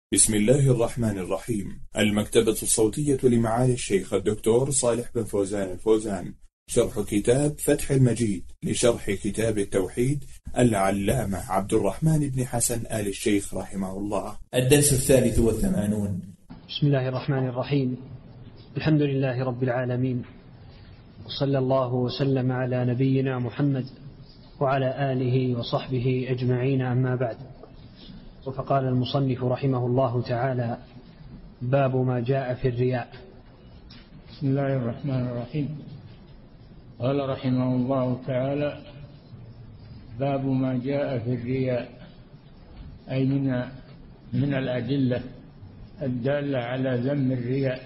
بسم الله الرحمن الرحيم. المكتبة الصوتية لمعالي الشيخ الدكتور صالح بن فوزان الفوزان، شرح كتاب فتح المجيد لشرح كتاب التوحيد العلامة عبد الرحمن بن حسن آل الشيخ رحمه الله. الدرس 83. بسم الله الرحمن الرحيم. الحمد لله رب العالمين، وصلى الله وسلم على نبينا محمد وعلى آله وصحبه أجمعين، أما بعد. فقال المصنف رحمه الله تعالى: باب ما جاء في الرياء. بسم الله الرحمن الرحيم. قال رحمه الله تعالى: باب ما جاء في الرياء، أي من الأدلة الدالة على ذم الرياء،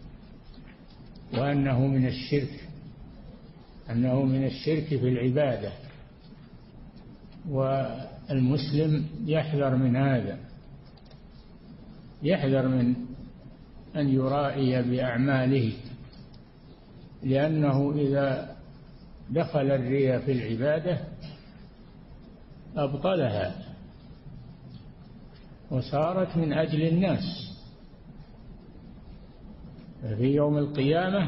وأنه من الشرك، أنه من الشرك في العبادة، والمسلم يحذر من هذا، يحذر من أن يرائي بأعماله، لأنه إذا دخل الرياء في العبادة أبطلها وصارت من أجل الناس. في يوم القيامة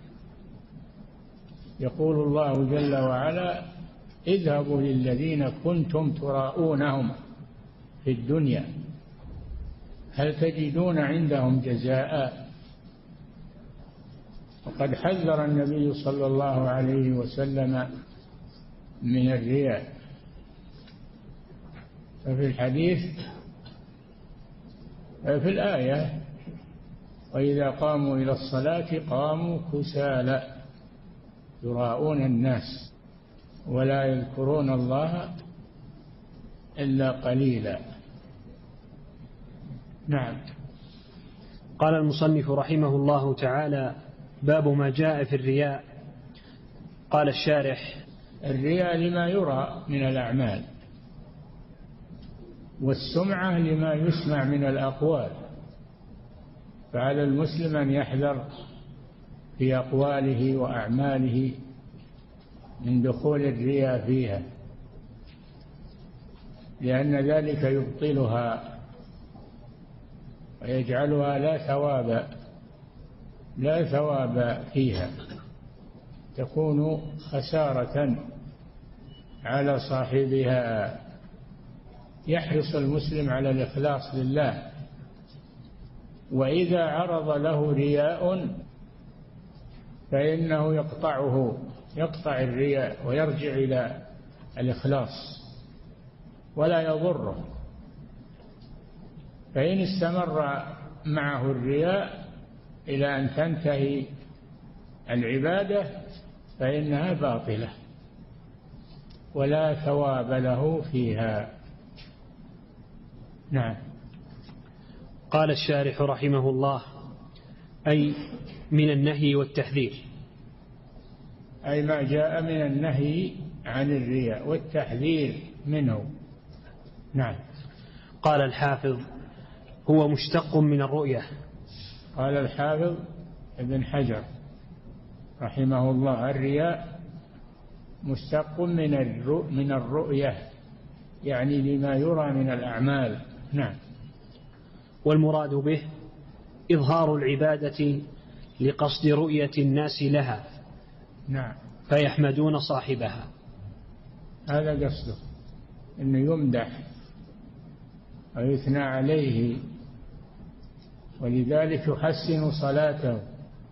يقول الله جل وعلا: اذهبوا للذين كنتم تراءونهم في الدنيا هل تجدون عندهم جزاء. وقد حذر النبي صلى الله عليه وسلم من الرياء، ففي الحديث في الآية: وإذا قاموا إلى الصلاة قاموا كسالى يراءون الناس ولا يذكرون الله إلا قليلا. نعم. قال المصنف رحمه الله تعالى: باب ما جاء في الرياء. قال الشارح: الرياء لما يرى من الأعمال، والسمعة لما يسمع من الأقوال، فعلى المسلم أن يحذر في أقواله وأعماله من دخول الرياء فيها، لأن ذلك يبطلها ويجعلها لا ثواب فيها، تكون خسارة على صاحبها. يحرص المسلم على الإخلاص لله، وإذا عرض له رياء فإنه يقطع الرياء ويرجع إلى الإخلاص ولا يضره. فإن استمر معه الرياء إلى أن تنتهي العبادة فإنها باطلة ولا ثواب له فيها. نعم. قال الشارح رحمه الله: أي من النهي والتحذير، أي ما جاء من النهي عن الرياء والتحذير منه. نعم. قال الحافظ: هو مشتق من الرؤية. قال الحافظ ابن حجر رحمه الله: الرياء مشتق من الرؤية، يعني لما يرى من الأعمال. نعم. والمراد به إظهار العبادة لقصد رؤية الناس لها. نعم. فيحمدون صاحبها. هذا قصده، أنه يمدح ويثنى عليه، ولذلك يحسن صلاته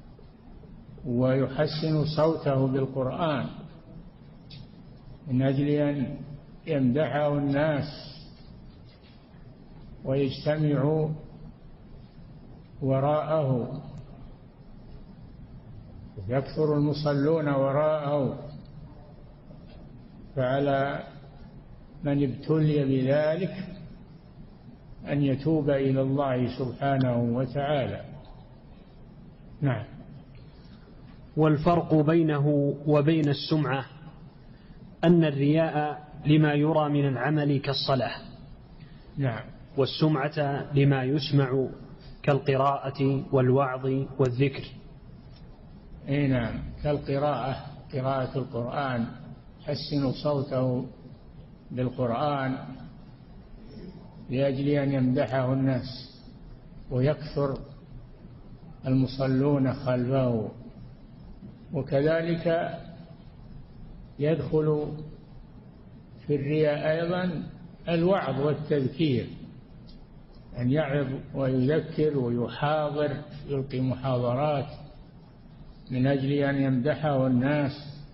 ويحسن صوته بالقرآن من أجل أن يمدحه الناس ويجتمعوا وراءه، يكثر المصلون وراءه. فعلى من ابتلي بذلك أن يتوب إلى الله سبحانه وتعالى. نعم. والفرق بينه وبين السمعة أن الرياء لما يرى من العمل كالصلاة. نعم. والسمعة لما يسمع كالقراءة والوعظ والذكر. أي نعم، كالقراءة، قراءة القرآن، حسن صوته بالقرآن لأجل أن يمدحه الناس. ويكثر المصلون خلفه. وكذلك يدخل في الرياء أيضا الوعظ والتذكير، أن يعظ ويذكر ويحاضر، يلقي محاضرات من أجل أن يمدحه الناس،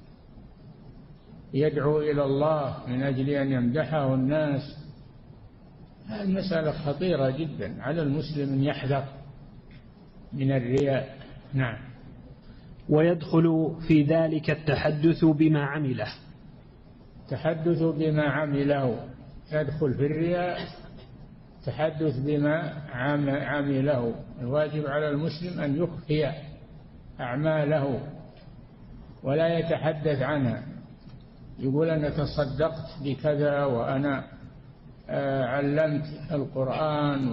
يدعو إلى الله من أجل أن يمدحه الناس. هذه مسألة خطيرة جدا، على المسلم أن يحذر من الرياء. نعم. ويدخل في ذلك التحدث بما عمله. التحدث بما عمله، يدخل في الرياء تحدث بما عمله. الواجب على المسلم أن يخفي أعماله ولا يتحدث عنها، يقول أنا تصدقت بكذا، وأنا علمت القرآن،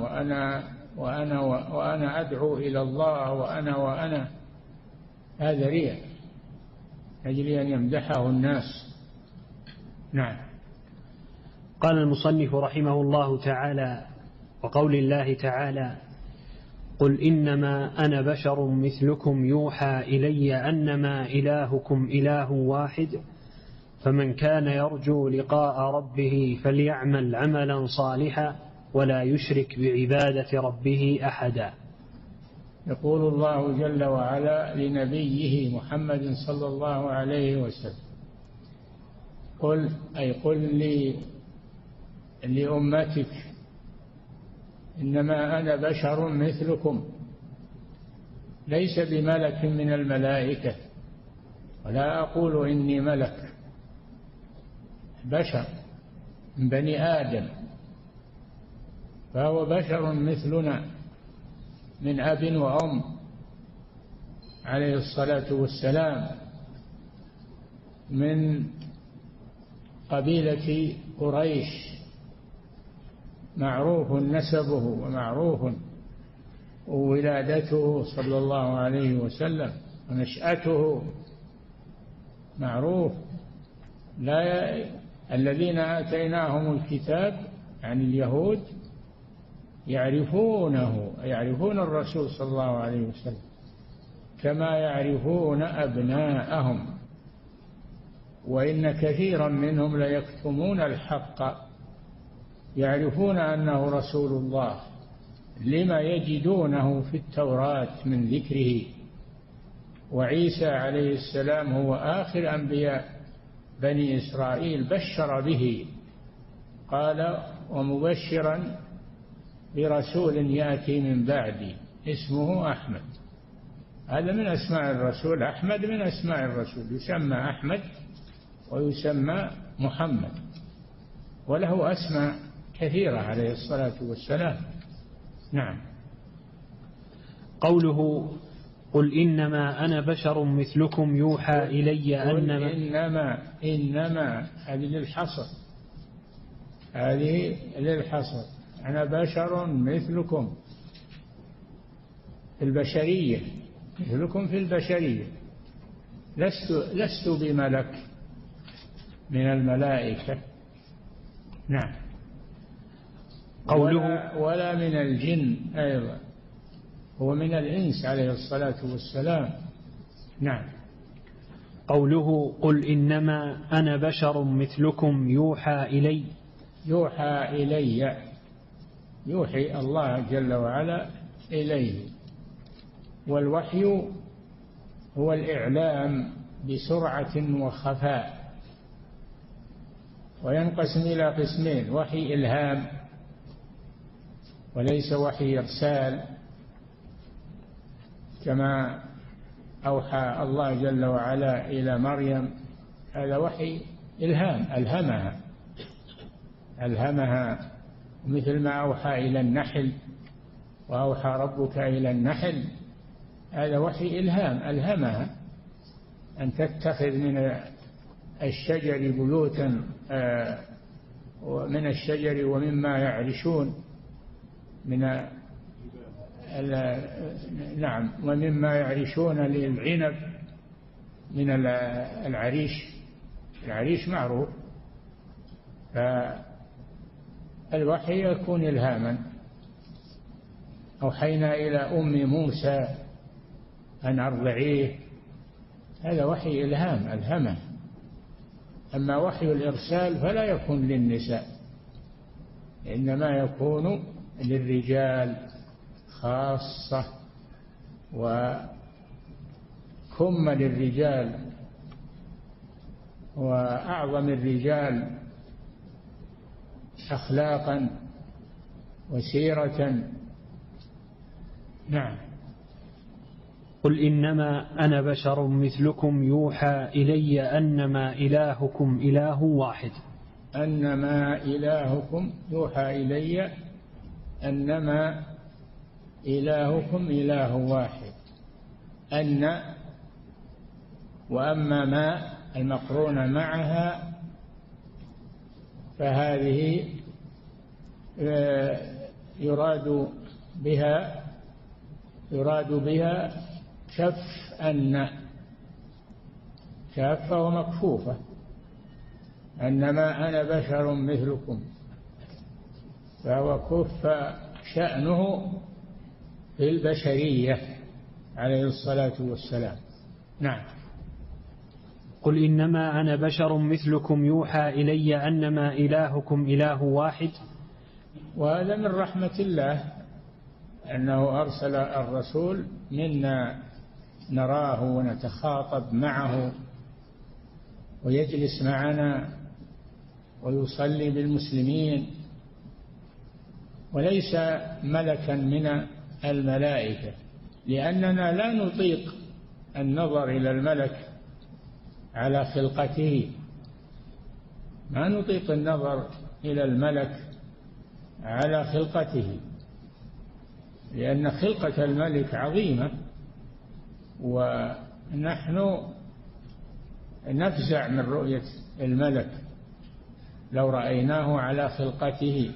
وأنا أدعو إلى الله، وأنا هذا رياء أجل أن يمدحه الناس. نعم. قال المصنف رحمه الله تعالى: وقول الله تعالى: قل إنما أنا بشر مثلكم يوحى إلي أنما إلهكم إله واحد فمن كان يرجو لقاء ربه فليعمل عملا صالحا ولا يشرك بعبادة ربه أحدا. يقول الله جل وعلا لنبيه محمد صلى الله عليه وسلم: قل، أي قل لأمتك إنما أنا بشر مثلكم، ليس بملك من الملائكة، ولا أقول إني ملك، بشر من بني آدم، فهو بشر مثلنا من أب وأم عليه الصلاة والسلام، من قبيلة قريش، معروف نسبه ومعروف ولادته صلى الله عليه وسلم، ونشأته معروف. الذين آتيناهم الكتاب عن اليهود يعرفون الرسول صلى الله عليه وسلم كما يعرفون أبناءهم، وإن كثيرا منهم ليكتمون الحق، يعرفون أنه رسول الله لما يجدونه في التوراة من ذكره. وعيسى عليه السلام هو آخر أنبياء بني إسرائيل، بشر به، قال: ومبشرا برسول يأتي من بعدي اسمه أحمد. هذا من أسماء الرسول، أحمد من أسماء الرسول، يسمى أحمد ويسمى محمد، وله أسماء كثيرة عليه الصلاة والسلام. نعم. قوله: قل إنما أنا بشر مثلكم يوحى إلي أنما. إنما هذه للحصر، أنا بشر مثلكم في البشرية، مثلكم في البشرية، لست بملك من الملائكة. نعم. قوله: ولا من الجن أيضا، هو من الإنس عليه الصلاة والسلام. نعم. قوله: قل إنما أنا بشر مثلكم يوحى إلي. يوحي الله جل وعلا إليه، والوحي هو الإعلام بسرعة وخفاء، وينقسم إلى قسمين: وحي إلهام وليس وحي إرسال، كما أوحى الله جل وعلا إلى مريم، هذا وحي إلهام، ألهمها، مثل ما أوحى إلى النحل، وأوحى ربك إلى النحل، هذا وحي إلهام، ألهمها أن تتخذ من الشجر بيوتا، من الشجر ومما يعرشون نعم، ومما يعرشون للعنب من العريش معروف. فالوحي يكون إلهاما، أوحينا إلى أم موسى أن أرضعيه، هذا وحي إلهام ألهمه. أما وحي الإرسال فلا يكون للنساء، إنما يكون للرجال خاصة، وكم للرجال، وأعظم الرجال أخلاقا وسيرة. نعم. قل إنما أنا بشر مثلكم يوحى إلي أنما إلهكم إله واحد. أنما إلهكم يوحى إلي أنما إلهكم إله واحد. أن وأما ما المقرونة معها فهذه يراد بها كف أن، كافة ومكفوفة. أنما أنا بشر مثلكم، فهو كف شأنه في البشرية عليه الصلاة والسلام. نعم. قل إنما أنا بشر مثلكم يوحى إلي أنما إلهكم إله واحد. وهذا من رحمة الله أنه أرسل الرسول منا نراه ونتخاطب معه ويجلس معنا ويصلي بالمسلمين، وليس ملكا من الملائكة، لأننا لا نطيق النظر إلى الملك على خلقته، ما نطيق النظر إلى الملك على خلقته، لأن خلقة الملك عظيمة، ونحن نفزع من رؤية الملك لو رأيناه على خلقته.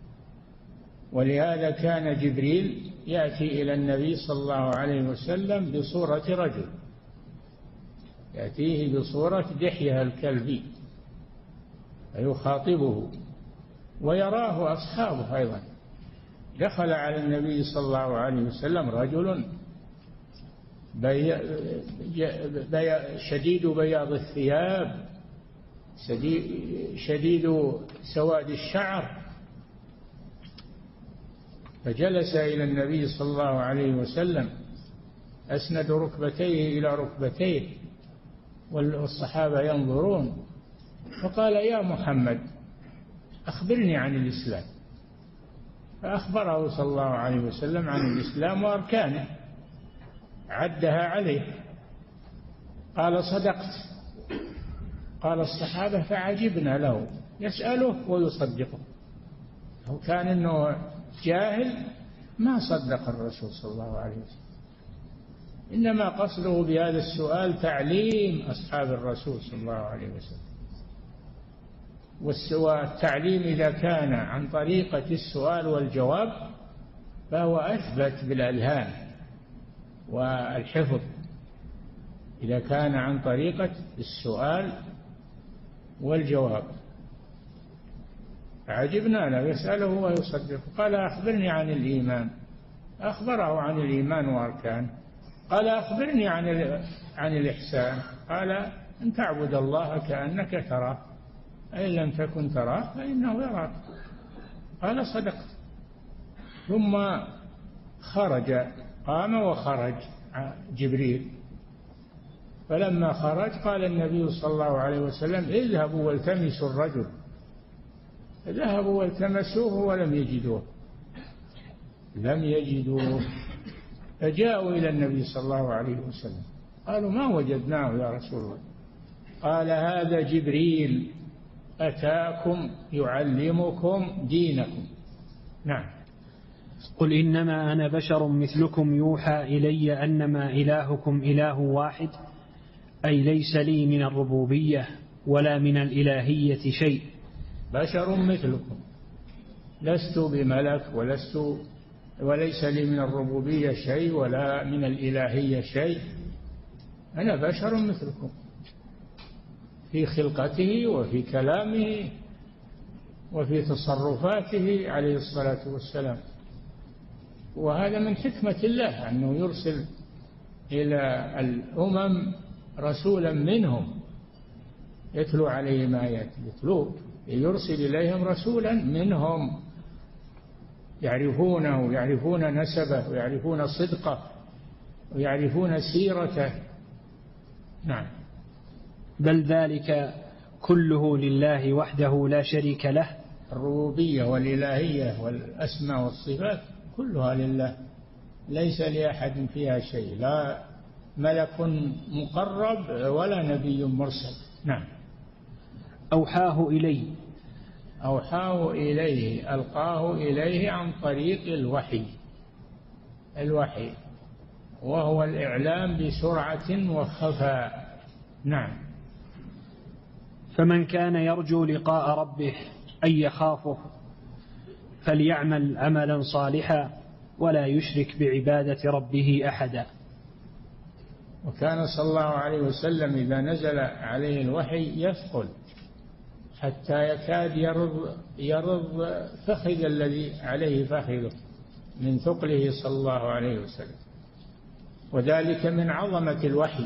ولهذا كان جبريل يأتي إلى النبي صلى الله عليه وسلم بصورة رجل، يأتيه بصورة دحية الكلبي فيخاطبه، ويراه أصحابه أيضا. دخل على النبي صلى الله عليه وسلم رجل شديد بياض الثياب، شديد سواد الشعر، فجلس إلى النبي صلى الله عليه وسلم أسند ركبتيه إلى ركبتيه والصحابة ينظرون، فقال: يا محمد أخبرني عن الإسلام. فأخبره صلى الله عليه وسلم عن الإسلام وأركانه، عدها عليه. قال: صدقت. قال الصحابة فعجبنا له، يسأله ويصدقه. لو كان إنه جاهل ما صدق الرسول صلى الله عليه وسلم، إنما قصده بهذا السؤال تعليم أصحاب الرسول صلى الله عليه وسلم. والتعليم إذا كان عن طريقة السؤال والجواب فهو أثبت بالألهام والحفظ، إذا كان عن طريقة السؤال والجواب. عجبنا له، يسأله ويصدق. قال: أخبرني عن الإيمان. أخبره عن الإيمان وأركانه. قال: أخبرني عن الإحسان. قال: أن تعبد الله كأنك تراه، فإن لم تكن تراه فإنه يراك. قال: صدقت. ثم خرج، قام وخرج جبريل. فلما خرج قال النبي صلى الله عليه وسلم: اذهبوا والتمسوا الرجل. ذهبوا والتمسوه ولم يجدوه، لم يجدوه. فجاءوا إلى النبي صلى الله عليه وسلم قالوا: ما وجدناه يا رسول الله. قال: هذا جبريل أتاكم يعلمكم دينكم. نعم. قل إنما أنا بشر مثلكم يوحى إلي أنما إلهكم إله واحد، أي ليس لي من الربوبية ولا من الإلهية شيء. بشر مثلكم، لست بملك وليس لي من الربوبية شيء ولا من الإلهية شيء، أنا بشر مثلكم في خلقته وفي كلامه وفي تصرفاته عليه الصلاة والسلام. وهذا من حكمة الله أنه يرسل إلى الأمم رسولا منهم يتلو عليهم آياته، يرسل إليهم رسولا منهم يعرفونه ويعرفون نسبه ويعرفون صدقه ويعرفون سيرته. نعم. بل ذلك كله لله وحده لا شريك له. الربوبية والإلهية والأسماء والصفات كلها لله، ليس لأحد فيها شيء، لا ملك مقرب ولا نبي مرسل. نعم. أوحاه إليه ألقاه إليه عن طريق الوحي وهو الإعلام بسرعة وخفاء. نعم. فمن كان يرجو لقاء ربه أي يخافه فليعمل عملا صالحا ولا يشرك بعبادة ربه أحدا. وكان صلى الله عليه وسلم إذا نزل عليه الوحي يثقل حتى يكاد يرض فخذ الذي عليه فخذه من ثقله صلى الله عليه وسلم، وذلك من عظمة الوحي.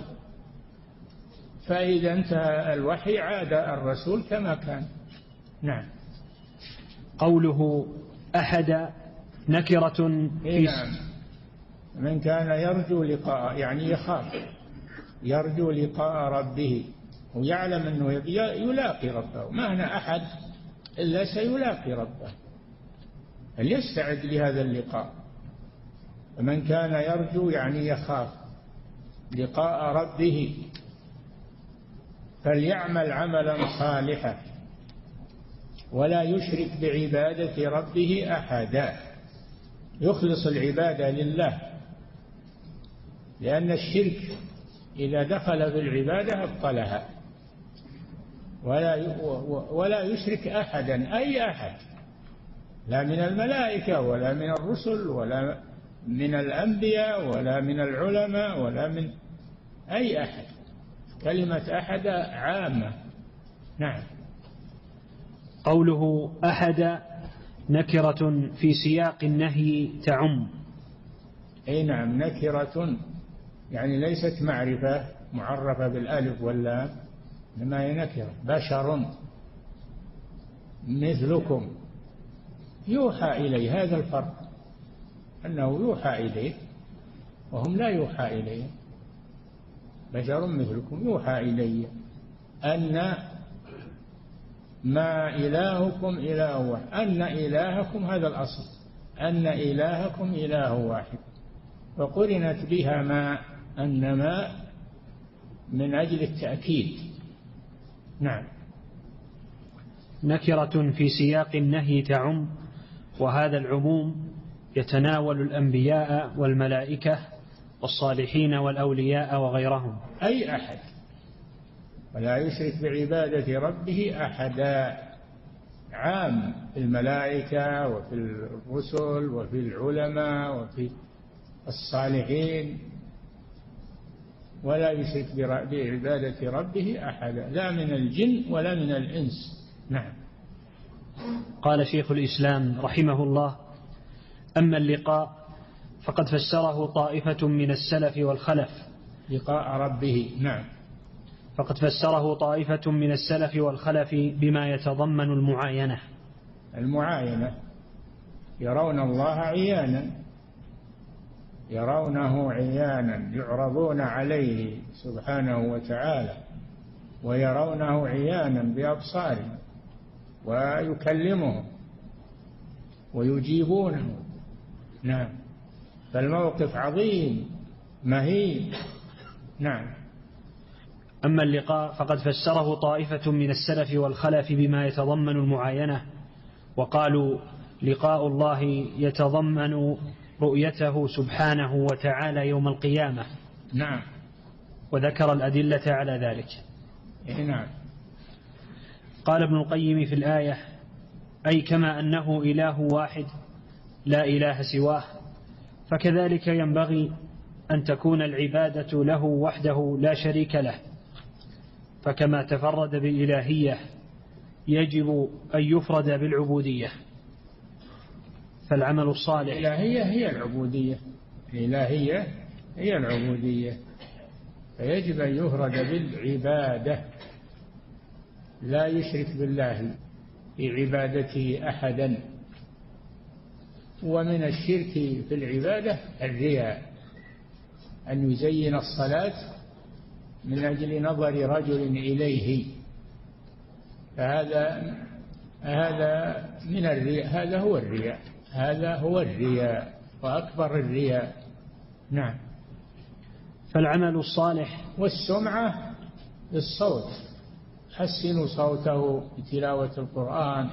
فإذا انتهى الوحي عاد الرسول كما كان. نعم. قوله أحد نكرة نعم. من كان يرجو لقاء يعني يخاف، يرجو لقاء ربه ويعلم أنه يلاقي ربه، ما هنا أحد إلا سيلاقي ربه، فليستعد لهذا اللقاء. فمن كان يرجو يعني يخاف لقاء ربه فليعمل عملا صالحا ولا يشرك بعبادة ربه أحدا، يخلص العبادة لله، لأن الشرك إذا دخل في العبادة أبطلها. ولا يشرك أحدا، أي أحد، لا من الملائكة ولا من الرسل ولا من الأنبياء ولا من العلماء ولا من أي أحد، كلمة أحد عامة. نعم. قوله أحد نكرة في سياق النهي تعم. أي نعم، نكرة يعني ليست معرفة معرفة بالألف واللام، إنما هي نكرة. بشر مثلكم يوحى إليه، هذا الفرق، أنه يوحى إليه وهم لا يوحى إليه. بشر مثلكم يوحى إلي أن ما إلهكم إله واحد، أن إلهكم هذا الأصل، أن إلهكم إله واحد، وقرنت بها ما أنما من أجل التأكيد. نعم. نكرة في سياق النهي تعم، وهذا العموم يتناول الأنبياء والملائكة والصالحين والأولياء وغيرهم. أي أحد، ولا يشرك بعبادة ربه أحدا، عام في الملائكة وفي الرسل وفي العلماء وفي الصالحين، ولا يشرك بعبادة ربه أحدا، لا من الجن ولا من الإنس. نعم. قال شيخ الإسلام رحمه الله: أما اللقاء فقد فسره طائفة من السلف والخلف. لقاء ربه. نعم. فقد فسره طائفة من السلف والخلف بما يتضمن المعاينة. المعاينة يرون الله عيانا، يرونه عيانا، يعرضون عليه سبحانه وتعالى ويرونه عيانا بأبصارهم ويكلمهم ويجيبونه. نعم. فالموقف عظيم مهيب. نعم. أما اللقاء فقد فسره طائفة من السلف والخلف بما يتضمن المعاينة، وقالوا لقاء الله يتضمن رؤيته سبحانه وتعالى يوم القيامة. نعم. وذكر الأدلة على ذلك. نعم. قال ابن القيم في الآية: أي كما أنه إله واحد لا إله سواه، فكذلك ينبغي أن تكون العبادة له وحده لا شريك له، فكما تفرد بالإلهية يجب أن يفرد بالعبودية. فالعمل الصالح. الإلهية هي العبودية، الإلهية هي العبودية، فيجب أن يفرد بالعبادة، لا يشرك بالله في عبادته أحدا. ومن الشرك في العبادة الرياء، أن يزين الصلاة من أجل نظر رجل إليه، فهذا من الرياء، هذا هو الرياء وأكبر الرياء. نعم. فالعمل الصالح. والسمعة بالصوت، حسنوا صوته بتلاوة القرآن،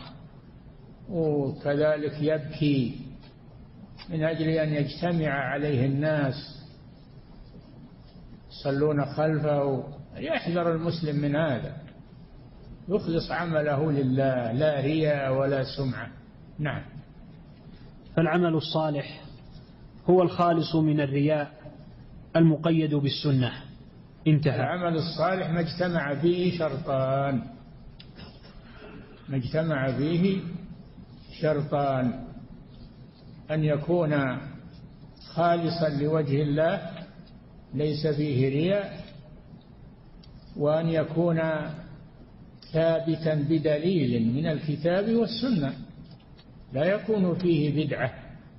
وكذلك يبكي من أجل أن يجتمع عليه الناس يصلون خلفه. يحذر المسلم من هذا، يخلص عمله لله، لا رياء ولا سمعة. نعم. فالعمل الصالح هو الخالص من الرياء المقيد بالسنة. انتهى. العمل الصالح ما اجتمع فيه شرطان، ما اجتمع فيه شرطان: أن يكون خالصا لوجه الله ليس فيه رياء، وأن يكون ثابتا بدليل من الكتاب والسنة، لا يكون فيه بدعة،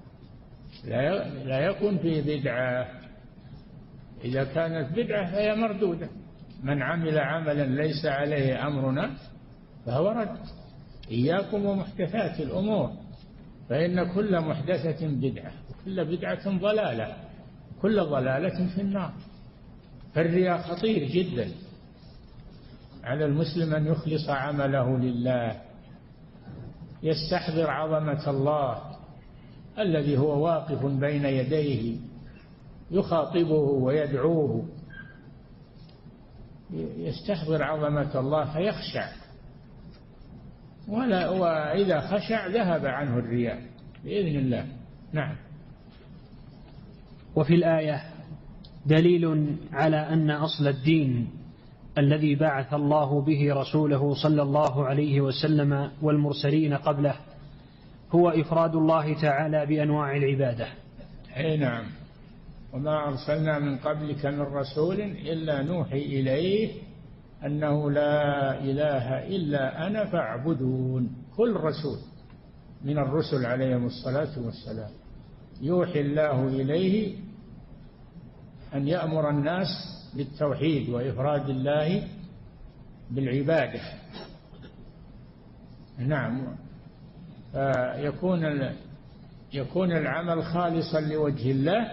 لا يكون فيه بدعة. إذا كانت بدعة فهي مردودة. من عمل عملا ليس عليه أمرنا فهو رد. إياكم ومحدثات الأمور، فإن كل محدثة بدعة وكل بدعة ضلالة، كل ضلالة في النار. فالرياء خطير جدا، على المسلم أن يخلص عمله لله، يستحضر عظمة الله الذي هو واقف بين يديه يخاطبه ويدعوه، يستحضر عظمة الله فيخشع، وإذا خشع ذهب عنه الرياء بإذن الله. نعم. وفي الآية دليل على أن أصل الدين الذي بعث الله به رسوله صلى الله عليه وسلم والمرسلين قبله هو إفراد الله تعالى بأنواع العبادة. أي نعم. وما أرسلنا من قبلك من رسول إلا نوحي إليه أنه لا إله إلا أنا فاعبدون. كل رسول من الرسل عليهم الصلاة والسلام يوحي الله إليه أن يأمر الناس بالتوحيد وإفراد الله بالعبادة. نعم. يكون العمل خالصا لوجه الله،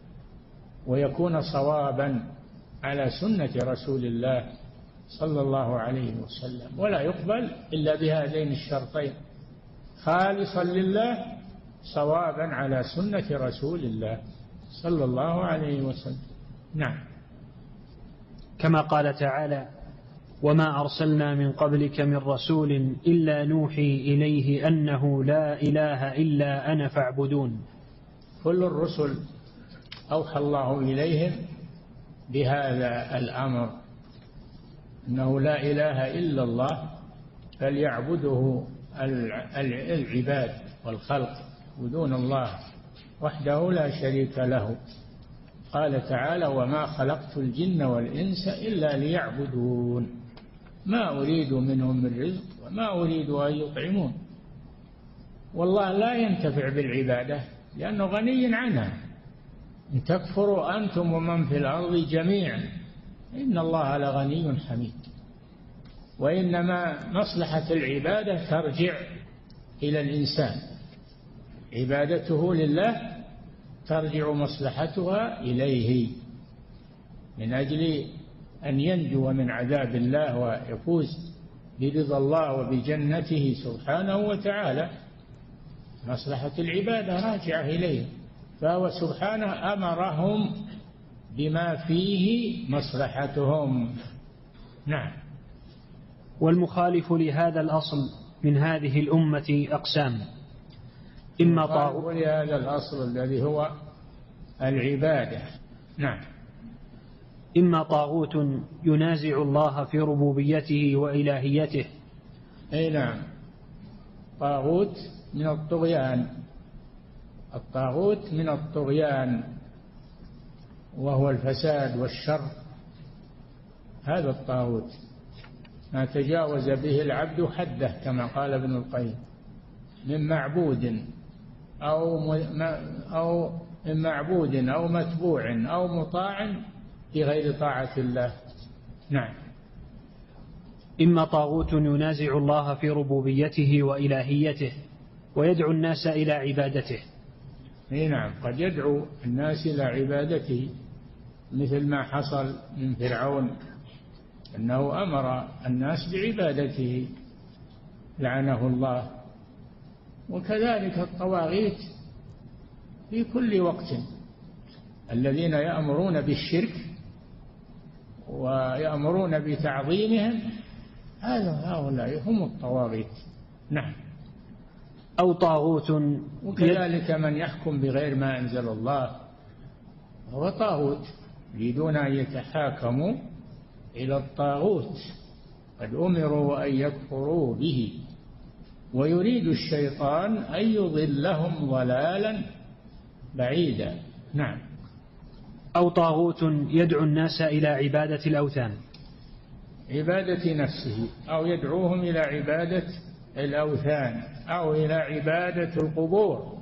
ويكون صوابا على سنة رسول الله صلى الله عليه وسلم، ولا يقبل إلا بهذين الشرطين: خالصا لله، صوابا على سنة رسول الله صلى الله عليه وسلم. نعم. كما قال تعالى: وما أرسلنا من قبلك من رسول إلا نوحي إليه أنه لا إله إلا أنا فاعبدون. كل الرسل أوحى الله إليهم بهذا الأمر، أنه لا إله إلا الله، فليعبده العباد والخلق ودون الله وحده لا شريك له. قال تعالى: وما خلقت الجن والإنس إلا ليعبدون ما أريد منهم من رزق وما أريد أن يطعمون. والله لا ينتفع بالعبادة لأنه غني عنها. إن تكفروا أنتم ومن في الأرض جميعا إن الله لغني حميد. وإنما مصلحة العبادة ترجع إلى الإنسان، عبادته لله ترجع مصلحتها إليه من أجل أن ينجو من عذاب الله ويفوز برضا الله وبجنته سبحانه وتعالى. مصلحة العبادة راجعة إليه، فهو سبحانه أمرهم بما فيه مصلحتهم. نعم. والمخالف لهذا الأصل من هذه الأمة أقسام: إما طاغوت لهذا الأصل الذي هو العبادة. نعم. إما طاغوت ينازع الله في ربوبيته وإلهيته. أي نعم. طاغوت من الطغيان الطاغوت من الطغيان وهو الفساد والشر، هذا الطاغوت ما تجاوز به العبد حده كما قال ابن القيم، من معبود أو متبوع أو مطاع في غير طاعة الله. نعم. إما طاغوت ينازع الله في ربوبيته وإلهيته ويدعو الناس إلى عبادته. نعم، قد يدعو الناس إلى عبادته، مثل ما حصل من فرعون أنه أمر الناس بعبادته لعنه الله. وكذلك الطواغيت في كل وقت، الذين يأمرون بالشرك ويأمرون بتعظيمهم هؤلاء هم الطواغيت. نعم. أو طاغوت، وكذلك من يحكم بغير ما أنزل الله هو طاغوت، يريدون أن يتحاكموا إلى الطاغوت، قد أمروا أن يكفروا به، ويريد الشيطان أن يضلهم ضلالا بعيدا. نعم. أو طاغوت يدعو الناس إلى عبادة الأوثان، عبادة نفسه، أو يدعوهم إلى عبادة الأوثان، أو إلى عبادة القبور.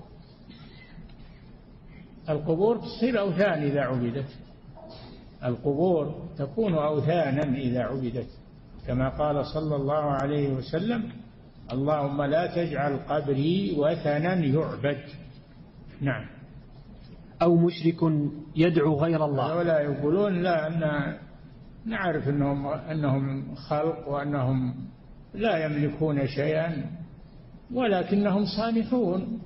القبور تصير أوثان إذا عبدت، القبور تكون أوثانا إذا عبدت، كما قال صلى الله عليه وسلم: اللهم لا تجعل قبري وثنا يعبد. نعم. أو مشرك يدعو غير الله، ولا يقولون لا، أن نعرف أنهم خلق وأنهم لا يملكون شيئا، ولكنهم صالحون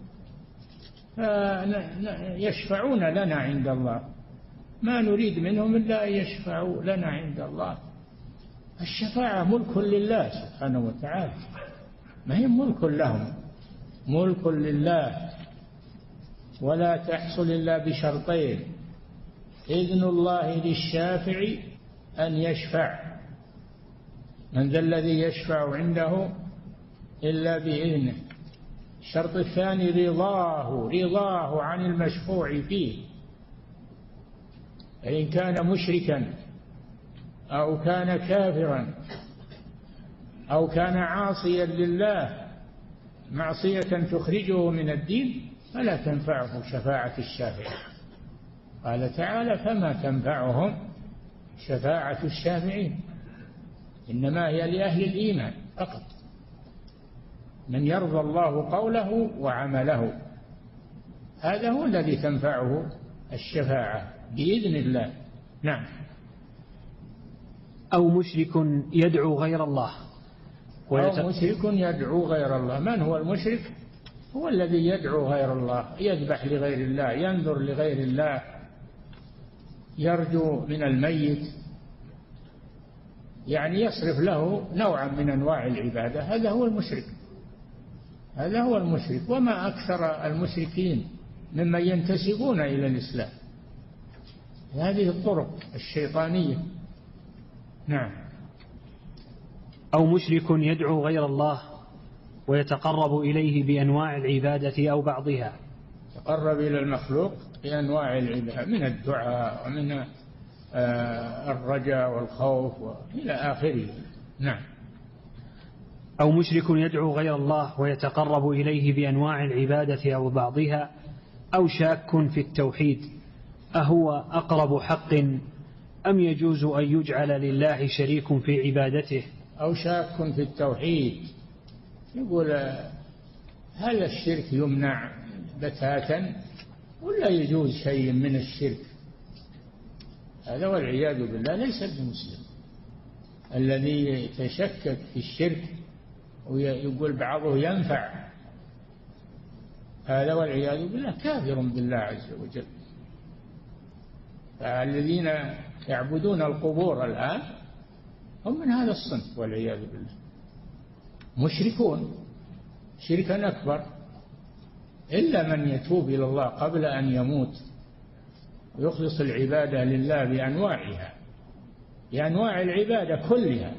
يشفعون لنا عند الله، ما نريد منهم إلا أن يشفعوا لنا عند الله. الشفاعة ملك لله سبحانه وتعالى، ما هي ملك لهم، ملك لله، ولا تحصل إلا بشرطين: إذن الله للشافع أن يشفع، من ذا الذي يشفع عنده إلا بإذنه. الشرط الثاني رضاه عن المشفوع فيه، فإن كان مشركا أو كان كافرا أو كان عاصيا لله معصية تخرجه من الدين فلا تنفعه شفاعة الشافع. قال تعالى: فما تنفعهم شفاعة الشافعين، إنما هي لأهل الإيمان فقط، من يرضى الله قوله وعمله، هذا هو الذي تنفعه الشفاعة بإذن الله. نعم. أو مشرك يدعو غير الله، أو مشرك يدعو غير الله. من هو المشرك؟ هو الذي يدعو غير الله، يذبح لغير الله، ينذر لغير الله، يرجو من الميت، يعني يصرف له نوعا من أنواع العبادة، هذا هو المشرك، هذا هو المشرك. وما أكثر المشركين ممن ينتسبون إلى الإسلام، هذه الطرق الشيطانية. نعم. أو مشرك يدعو غير الله ويتقرب إليه بأنواع العبادة أو بعضها، تقرب إلى المخلوق بأنواع العبادة، من الدعاء ومن الرجاء والخوف إلى آخره. نعم. أو مشرك يدعو غير الله ويتقرب إليه بأنواع العبادة أو بعضها، أو شاك في التوحيد أهو أقرب حق أم يجوز أن يجعل لله شريك في عبادته. أو شاك في التوحيد، يقول هل الشرك يمنع بتاتا ولا يجوز شيء من الشرك؟ هذا والعياذ بالله ليس بمسلم، الذي يتشكك في الشرك ويقول بعضه ينفع، هذا والعياذ بالله كافر بالله عز وجل. فالذين يعبدون القبور الآن هم من هذا الصنف والعياذ بالله، مشركون شركا أكبر، إلا من يتوب إلى الله قبل أن يموت ويخلص العبادة لله بأنواعها، بأنواع العبادة كلها.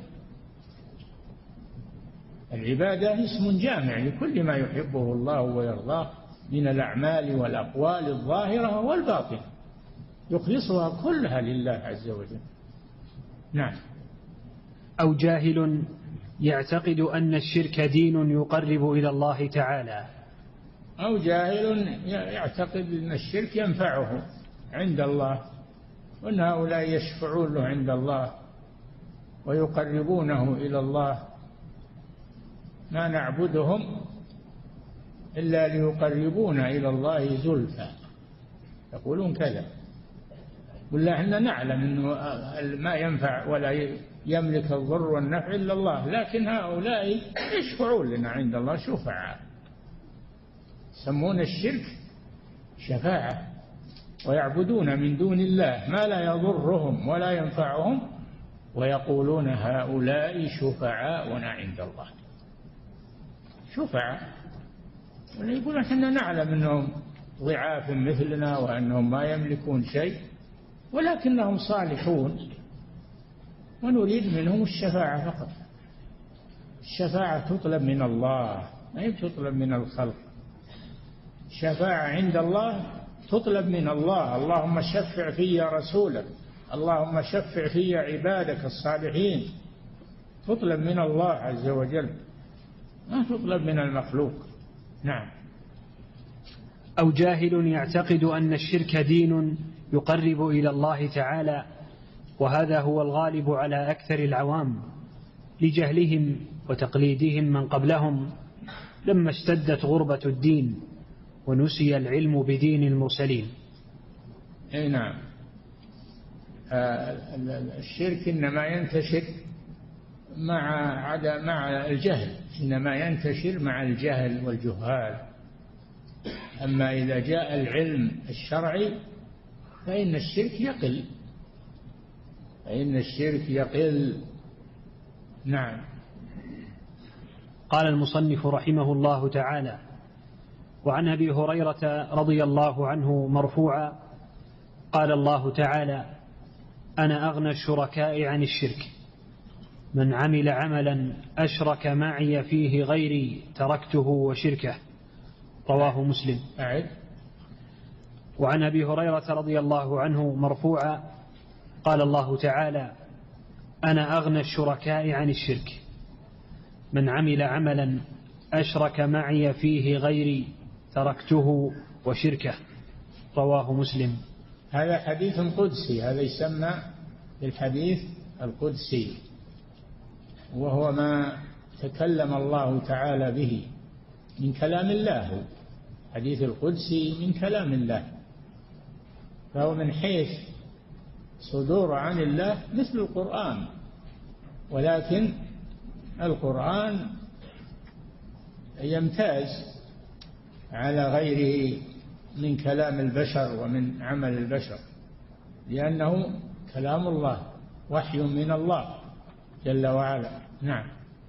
العبادة اسم جامع لكل ما يحبه الله ويرضاه من الأعمال والأقوال الظاهرة والباطنة، يخلصها كلها لله عز وجل. نعم. أو جاهل يعتقد أن الشرك دين يقرب إلى الله تعالى. أو جاهل يعتقد أن الشرك ينفعه عند الله، وأن هؤلاء يشفعون له عند الله ويقربونه إلى الله، ما نعبدهم إلا ليقربونا إلى الله زلفى، يقولون كذا. ولا احنا نعلم أنه ما ينفع ولا يملك الضر والنفع إلا الله، لكن هؤلاء يشفعون لنا عند الله شفعاء، يسمون الشرك شفاعة، ويعبدون من دون الله ما لا يضرهم ولا ينفعهم، ويقولون هؤلاء شفعاؤنا عند الله. شفعاء، ويقول احنا نعلم أنهم ضعاف مثلنا وأنهم ما يملكون شيء، ولكنهم صالحون ونريد منهم الشفاعة فقط. الشفاعة تطلب من الله، ما هي تطلب من الخلق. الشفاعة عند الله تطلب من الله. اللهم شفع في رسولك، اللهم شفع في عبادك الصالحين، تطلب من الله عز وجل، ما تطلب من المخلوق. نعم. أو جاهل يعتقد أن الشرك دين يقرب إلى الله تعالى، وهذا هو الغالب على أكثر العوام لجهلهم وتقليدهم من قبلهم لما اشتدت غربة الدين ونسي العلم بدين المرسلين. أي نعم. الشرك إنما ينتشر مع الجهل، إنما ينتشر مع الجهل والجهال. أما إذا جاء العلم الشرعي فإن الشرك يقل، فإن الشرك يقل. نعم. قال المصنف رحمه الله تعالى: وعن أبي هريرة رضي الله عنه مرفوعا قال الله تعالى: أنا أغنى الشركاء عن الشرك، من عمل عملا أشرك معي فيه غيري تركته وشركه. رواه مسلم. وعن أبي هريرة رضي الله عنه مرفوعا قال الله تعالى: أنا أغنى الشركاء عن الشرك، من عمل عملا أشرك معي فيه غيري تركته وشركه. رواه مسلم. هذا حديث قدسي، هذا يسمى الحديث القدسي، وهو ما تكلم الله تعالى به من كلام الله. حديث القدسي من كلام الله، فهو من حيث صدور عن الله مثل القرآن، ولكن القرآن يمتاز على غيره من كلام البشر ومن عمل البشر، لأنه كلام الله، وحي من الله جل وعلا. نعم.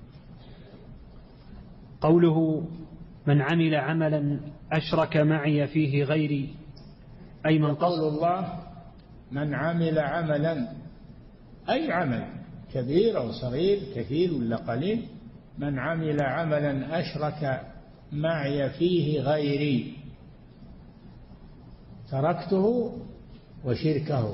قوله من عمل عملا أشرك معي فيه غيري، أي من قول الله من عمل عملا، أي عمل كبير أو صغير، كثير ولا قليل، من عمل عملا أشرك معي فيه غيري تركته وشركه.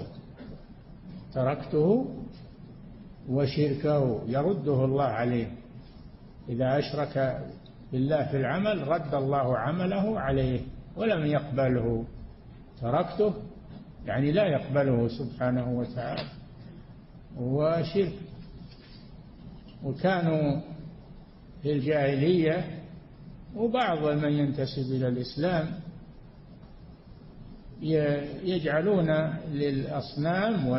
تركته وشركه يرده الله عليه. إذا أشرك بالله في العمل رد الله عمله عليه ولم يقبله. تركته يعني لا يقبله سبحانه وتعالى، وشرك. وكانوا في الجاهلية وبعض من ينتسب إلى الإسلام يجعلون للأصنام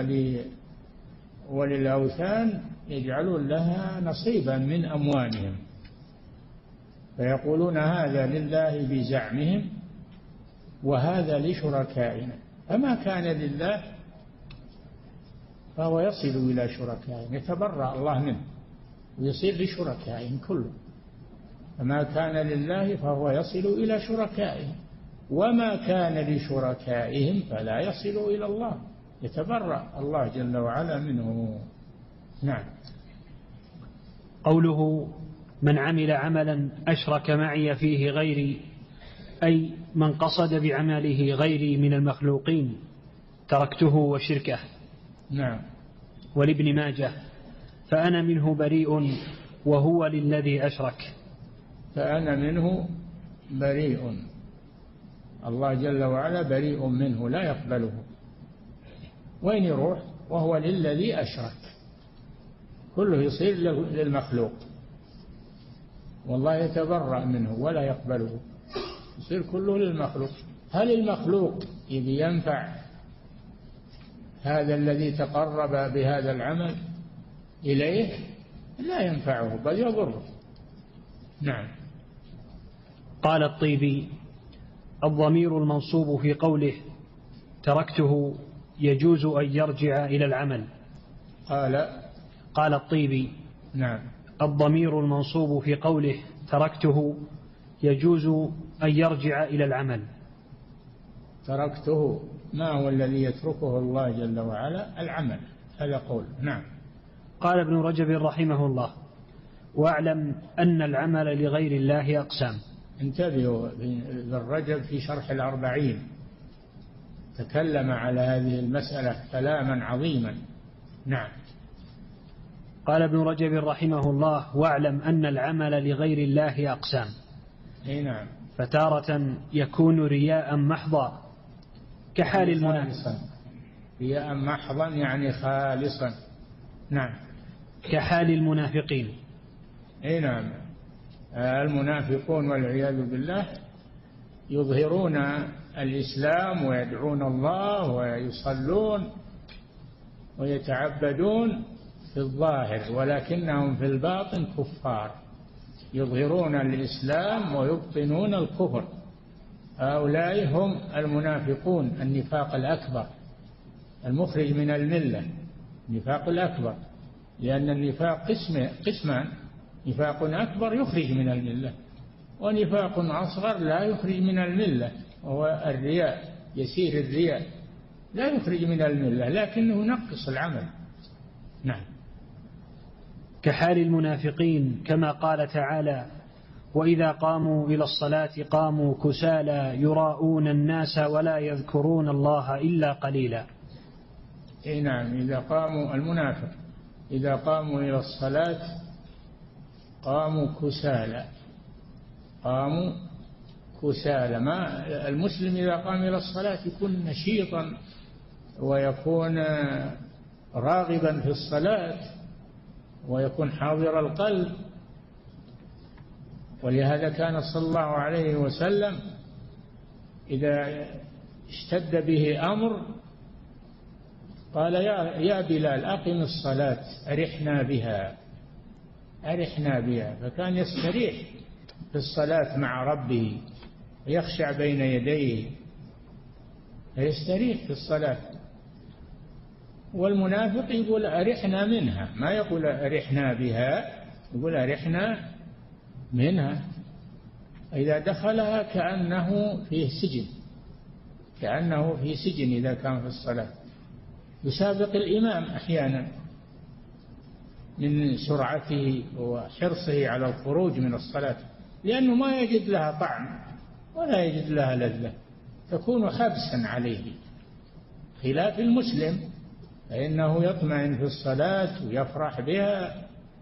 وللأوثان يجعلون لها نصيبا من أموالهم، فيقولون هذا لله بزعمهم وهذا لشركائنا، فما كان لله فهو يصل إلى شركائهم، يتبرأ الله منه ويصير لشركائهم كله. فما كان لله فهو يصل إلى شركائهم، وما كان لشركائهم فلا يصل إلى الله، يتبرأ الله جل وعلا منه. نعم. قوله من عمل عملا أشرك معي فيه غيري، أي من قصد بعمله غيري من المخلوقين تركته وشركه. نعم. ولابن ماجه فأنا منه بريء وهو للذي أشرك. فأنا منه بريء، الله جل وعلا بريء منه لا يقبله، وين يروح؟ وهو للذي أشرك، كله يصير للمخلوق، والله يتبرأ منه ولا يقبله، يصير كله للمخلوق. هل المخلوق إذ ينفع هذا الذي تقرب بهذا العمل إليه؟ لا ينفعه بل يضره. نعم. قال الطيبي: الضمير المنصوب في قوله تركته يجوز أن يرجع إلى العمل. قال الطيبي: نعم. الضمير المنصوب في قوله تركته يجوز أن يرجع إلى العمل. تركته ما هو الذي يتركه الله جل وعلا؟ العمل، هذا قول. نعم. قال ابن رجب رحمه الله: واعلم أن العمل لغير الله أقسام. انتبهوا، ابن رجب في شرح الأربعين تكلم على هذه المسألة كلاما عظيما. نعم. قال ابن رجب رحمه الله: واعلم أن العمل لغير الله أقسام. نعم. فتارة يكون رياء محضا كحال المنافق. رياء محضا يعني خالصا. نعم. كحال المنافقين. نعم. المنافقون والعياذ بالله يظهرون الإسلام ويدعون الله ويصلون ويتعبدون في الظاهر، ولكنهم في الباطن كفار، يظهرون الإسلام ويبطنون الكفر. هؤلاء هم المنافقون، النفاق الأكبر المخرج من الملة، النفاق الأكبر، لأن النفاق قسمان: نفاق أكبر يخرج من الملة، ونفاق أصغر لا يخرج من الملة، وهو الرياء، يسير الرياء لا يخرج من الملة لكنه ينقص العمل. نعم. كحال المنافقين، كما قال تعالى: وإذا قاموا إلى الصلاة قاموا كسالى يراءون الناس ولا يذكرون الله إلا قليلا. نعم. إذا قاموا، المنافق إذا قاموا إلى الصلاة قاموا كسالى. قاموا كسالى. ما المسلم إذا قام إلى الصلاة يكون نشيطا ويكون راغبا في الصلاة ويكون حاضر القلب. ولهذا كان صلى الله عليه وسلم إذا اشتد به أمر قال: يا بلال أقم الصلاة أرحنا بها، أرحنا بها. فكان يستريح في الصلاة مع ربه ويخشع بين يديه فيستريح في الصلاة. والمنافق يقول أرحنا منها، ما يقول أرحنا بها، يقول أرحنا منها. إذا دخلها كأنه فيه سجن، كأنه في سجن إذا كان في الصلاة. يسابق الإمام أحيانا من سرعته وحرصه على الخروج من الصلاة، لأنه ما يجد لها طعم ولا يجد لها لذة، تكون حبسا عليه، خلاف المسلم فإنه يطمئن في الصلاة ويفرح بها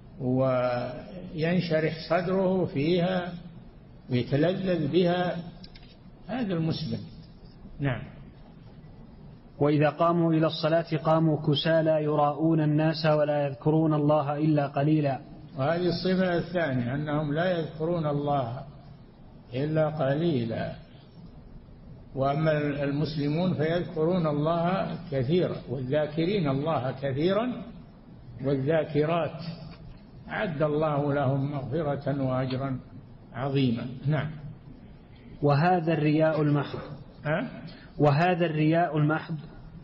وينشرح صدره فيها ويتلذذ بها. هذا المسلم. نعم. وإذا قاموا إلى الصلاة قاموا كسالى يراءون الناس ولا يذكرون الله إلا قليلا. وهذه الصفة الثانية، أنهم لا يذكرون الله إلا قليلا. وأما المسلمون فيذكرون الله كثيرا، والذاكرين الله كثيرا والذاكرات أعد الله لهم مغفرة وأجرا عظيما. نعم. وهذا الرياء المحض. وهذا الرياء المحض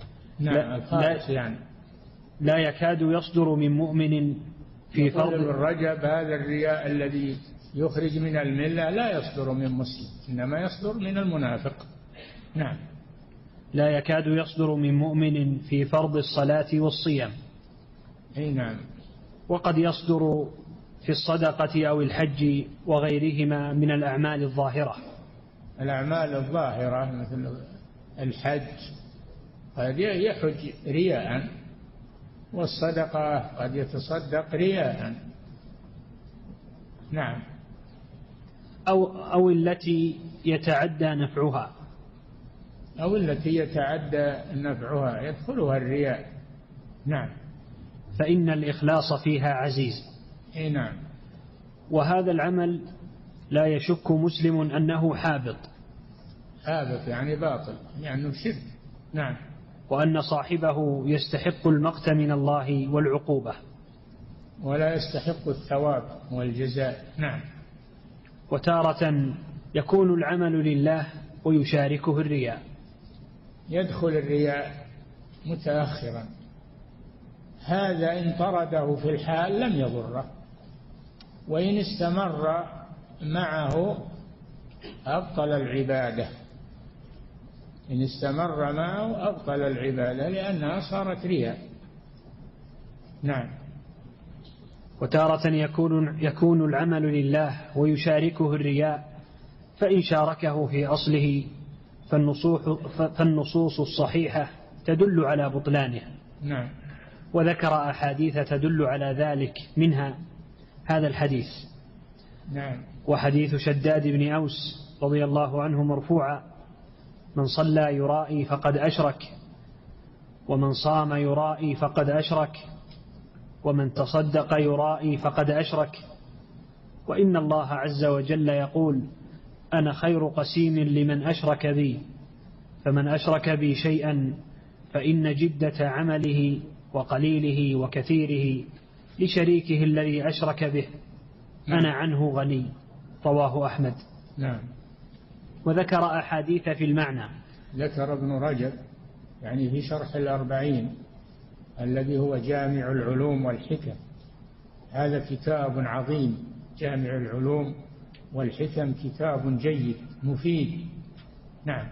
لا يكاد يصدر من مؤمن في فرض. ابن رجب: هذا الرياء الذي يخرج من الملة لا يصدر من مسلم، إنما يصدر من المنافق. نعم. لا يكاد يصدر من مؤمن في فرض الصلاة والصيام. نعم. وقد يصدر في الصدقة أو الحج وغيرهما من الأعمال الظاهرة. الأعمال الظاهرة مثل الحج قد يحج رياء، والصدقة قد يتصدق رياء. نعم. أو التي يتعدى نفعها، أو التي يتعدى نفعها يدخلها الرياء. نعم. فإن الإخلاص فيها عزيز. نعم. وهذا العمل لا يشك مسلم أنه حابط. حابط يعني باطل، يعني شرك. نعم. وأن صاحبه يستحق المقت من الله والعقوبة، ولا يستحق الثواب والجزاء. نعم. وتارة يكون العمل لله ويشاركه الرياء. يدخل الرياء متأخرا، هذا إن طرده في الحال لم يضره، وإن استمر معه أبطل العبادة. إن استمر معه أبطل العبادة لأنها صارت رياء. نعم. وتارة يكون العمل لله ويشاركه الرياء، فإن شاركه في أصله فالنصوص الصحيحة تدل على بطلانه. نعم. وذكر أحاديث تدل على ذلك، منها هذا الحديث. نعم. وحديث شداد بن أوس رضي الله عنه مرفوعا: من صلى يرائي فقد أشرك، ومن صام يرائي فقد أشرك، ومن تصدق يرائي فقد أشرك، وإن الله عز وجل يقول: أنا خير قسيم لمن أشرك بي، فمن أشرك بي شيئا فإن جدة عمله وقليله وكثيره لشريكه الذي أشرك به، أنا عنه غني. رواه أحمد. نعم. وذكر أحاديث في المعنى. ذكر ابن رجب يعني في شرح الأربعين الذي هو جامع العلوم والحكم، هذا كتاب عظيم، جامع العلوم والحكم كتاب جيد مفيد. نعم.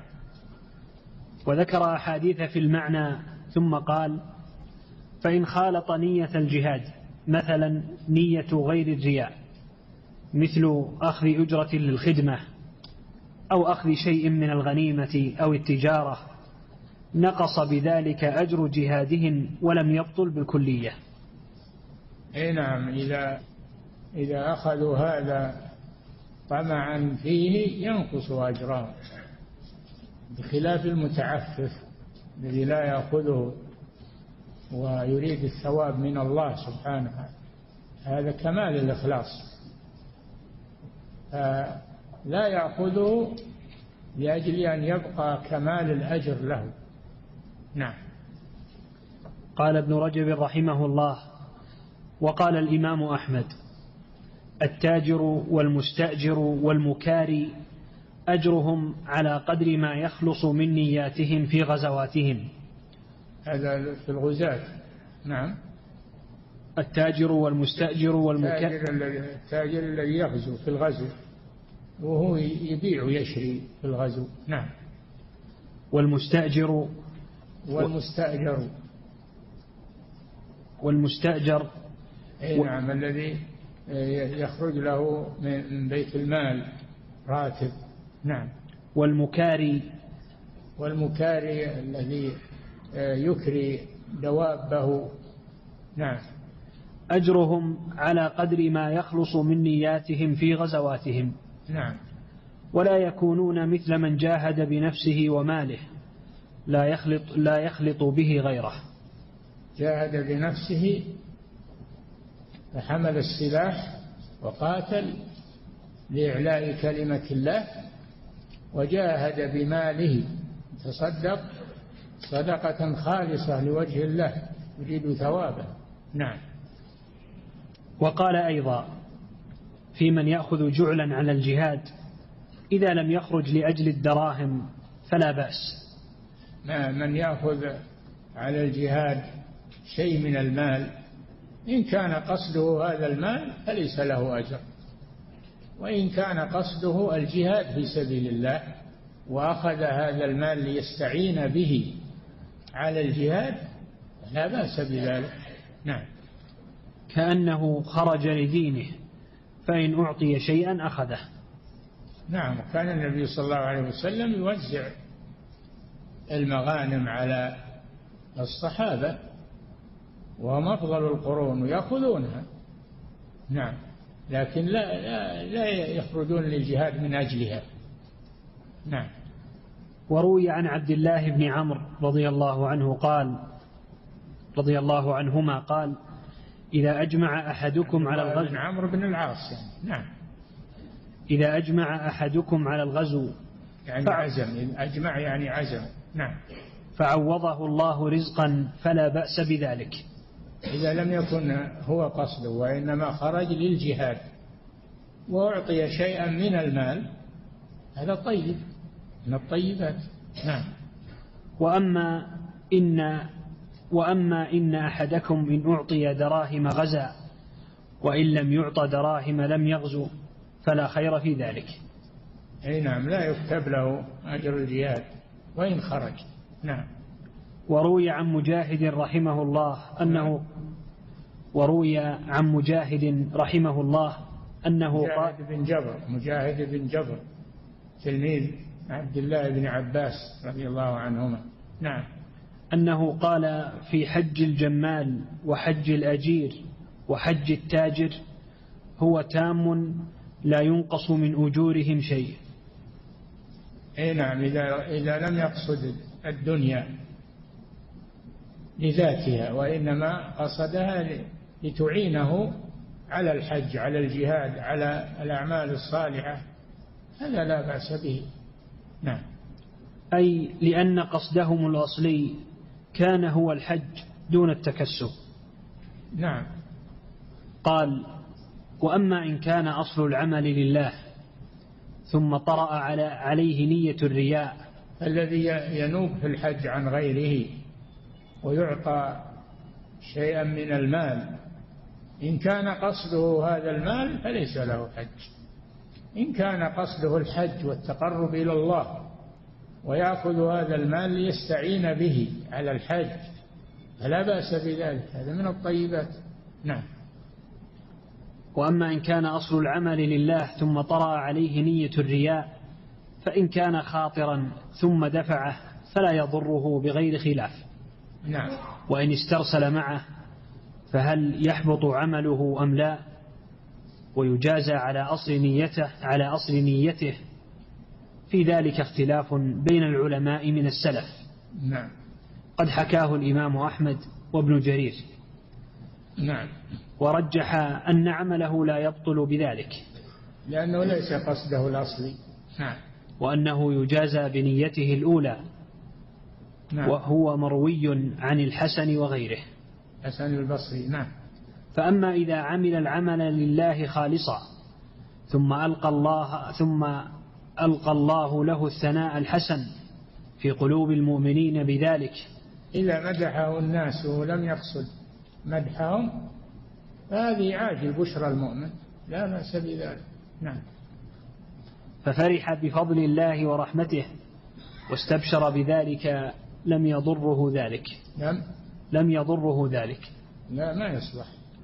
وذكر أحاديث في المعنى ثم قال: فإن خالط نية الجهاد، مثلا نية غير الرياء، مثل أخذ أجرة للخدمة أو أخذ شيء من الغنيمة أو التجارة، نقص بذلك أجر جهادهم ولم يبطل بالكلية. نعم. إذا أخذوا هذا طمعا فيه ينقص أجرهم، بخلاف المتعفف الذي لا يأخذه ويريد الثواب من الله سبحانه، هذا كمال الإخلاص، لا يأخذه لأجل أن يبقى كمال الأجر له. نعم. قال ابن رجب رحمه الله: وقال الإمام أحمد: التاجر والمستأجر والمكاري أجرهم على قدر ما يخلص من نياتهم في غزواتهم. هذا في الغزاة. نعم. التاجر والمستأجر والمكاري، التاجر الذي يغزو في الغزو وهو يبيع ويشري في الغزو. نعم. والمستأجر والمستأجر نعم، الذي يخرج له من بيت المال راتب. نعم. والمكاري الذي يكري دوابه. نعم. أجرهم على قدر ما يخلص من نياتهم في غزواتهم. نعم. ولا يكونون مثل من جاهد بنفسه وماله لا يخلط به غيره. جاهد بنفسه فحمل السلاح وقاتل لإعلاء كلمة الله، وجاهد بماله تصدق صدقة خالصة لوجه الله يريد ثوابه. نعم. وقال أيضا في من يأخذ جعلا على الجهاد: إذا لم يخرج لأجل الدراهم فلا بأس. من يأخذ على الجهاد شيء من المال إن كان قصده هذا المال فليس له أجر، وإن كان قصده الجهاد في سبيل الله وأخذ هذا المال ليستعين به على الجهاد لا بأس بذلك. نعم. كأنه خرج لدينه، فإن أعطي شيئا أخذه. نعم. كان النبي صلى الله عليه وسلم يوزع المغانم على الصحابة وهم أفضل القرون ويأخذونها. نعم. لكن لا يخرجون للجهاد من أجلها. نعم. وروي عن عبد الله بن عمرو رضي الله عنهما قال: إذا أجمع أحدكم على الغزو، بن عمرو بن العاص يعني. نعم. إذا أجمع أحدكم على الغزو يعني عزم، أجمع يعني عزم. نعم. فعوضه الله رزقا فلا بأس بذلك. إذا لم يكن هو قصده وإنما خرج للجهاد وأعطي شيئا من المال، هذا طيب من الطيبات. نعم. وأما إن أحدكم إن أعطي دراهم غزا وإن لم يعط دراهم لم يغزو فلا خير في ذلك. أي نعم. لا يكتب له أجر الجهاد وإن خرج. نعم. وروي عن مجاهد رحمه الله أنه مجاهد بن جبر تلميذ عبد الله بن عباس رضي الله عنهما. نعم. أنه قال في حج الجمال وحج الأجير وحج التاجر: هو تام لا ينقص من أجورهم شيء. أي نعم. إذا لم يقصد الدنيا لذاتها وإنما قصدها لتعينه على الحج، على الجهاد، على الأعمال الصالحة، هذا لا بأس به. نعم. أي لأن قصدهم الأصلي كان هو الحج دون التكسب. نعم. قال: وأما إن كان أصل العمل لله ثم طرأ عليه نية الرياء. الذي ينوب في الحج عن غيره ويعطى شيئا من المال، إن كان قصده هذا المال فليس له حج. إن كان قصده الحج والتقرب إلى الله ويأخذ هذا المال ليستعين به على الحج فلا بأس بذلك، هذا من الطيبات. نعم. وأما إن كان أصل العمل لله ثم طرأ عليه نية الرياء فإن كان خاطرا ثم دفعه فلا يضره بغير خلاف. نعم. وإن استرسل معه فهل يحبط عمله أم لا؟ ويجازى على أصل نيته في ذلك اختلاف بين العلماء من السلف. نعم. قد حكاه الإمام أحمد وابن جرير. نعم. ورجح أن عمله لا يبطل بذلك لأنه ليس قصده الأصلي. نعم. وأنه يجازى بنيته الأولى. نعم. وهو مروي عن الحسن وغيره. حسن البصري. نعم. فأما إذا عمل العمل لله خالصا ثم ألقى الله له الثناء الحسن في قلوب المؤمنين بذلك. إذا مدحه الناس ولم يقصد مدحهم هذه عاجل بشرى المؤمن، لا بأس بذلك. نعم. ففرح بفضل الله ورحمته واستبشر بذلك لم يضره ذلك. لم يضره ذلك. لا، ما يصلح.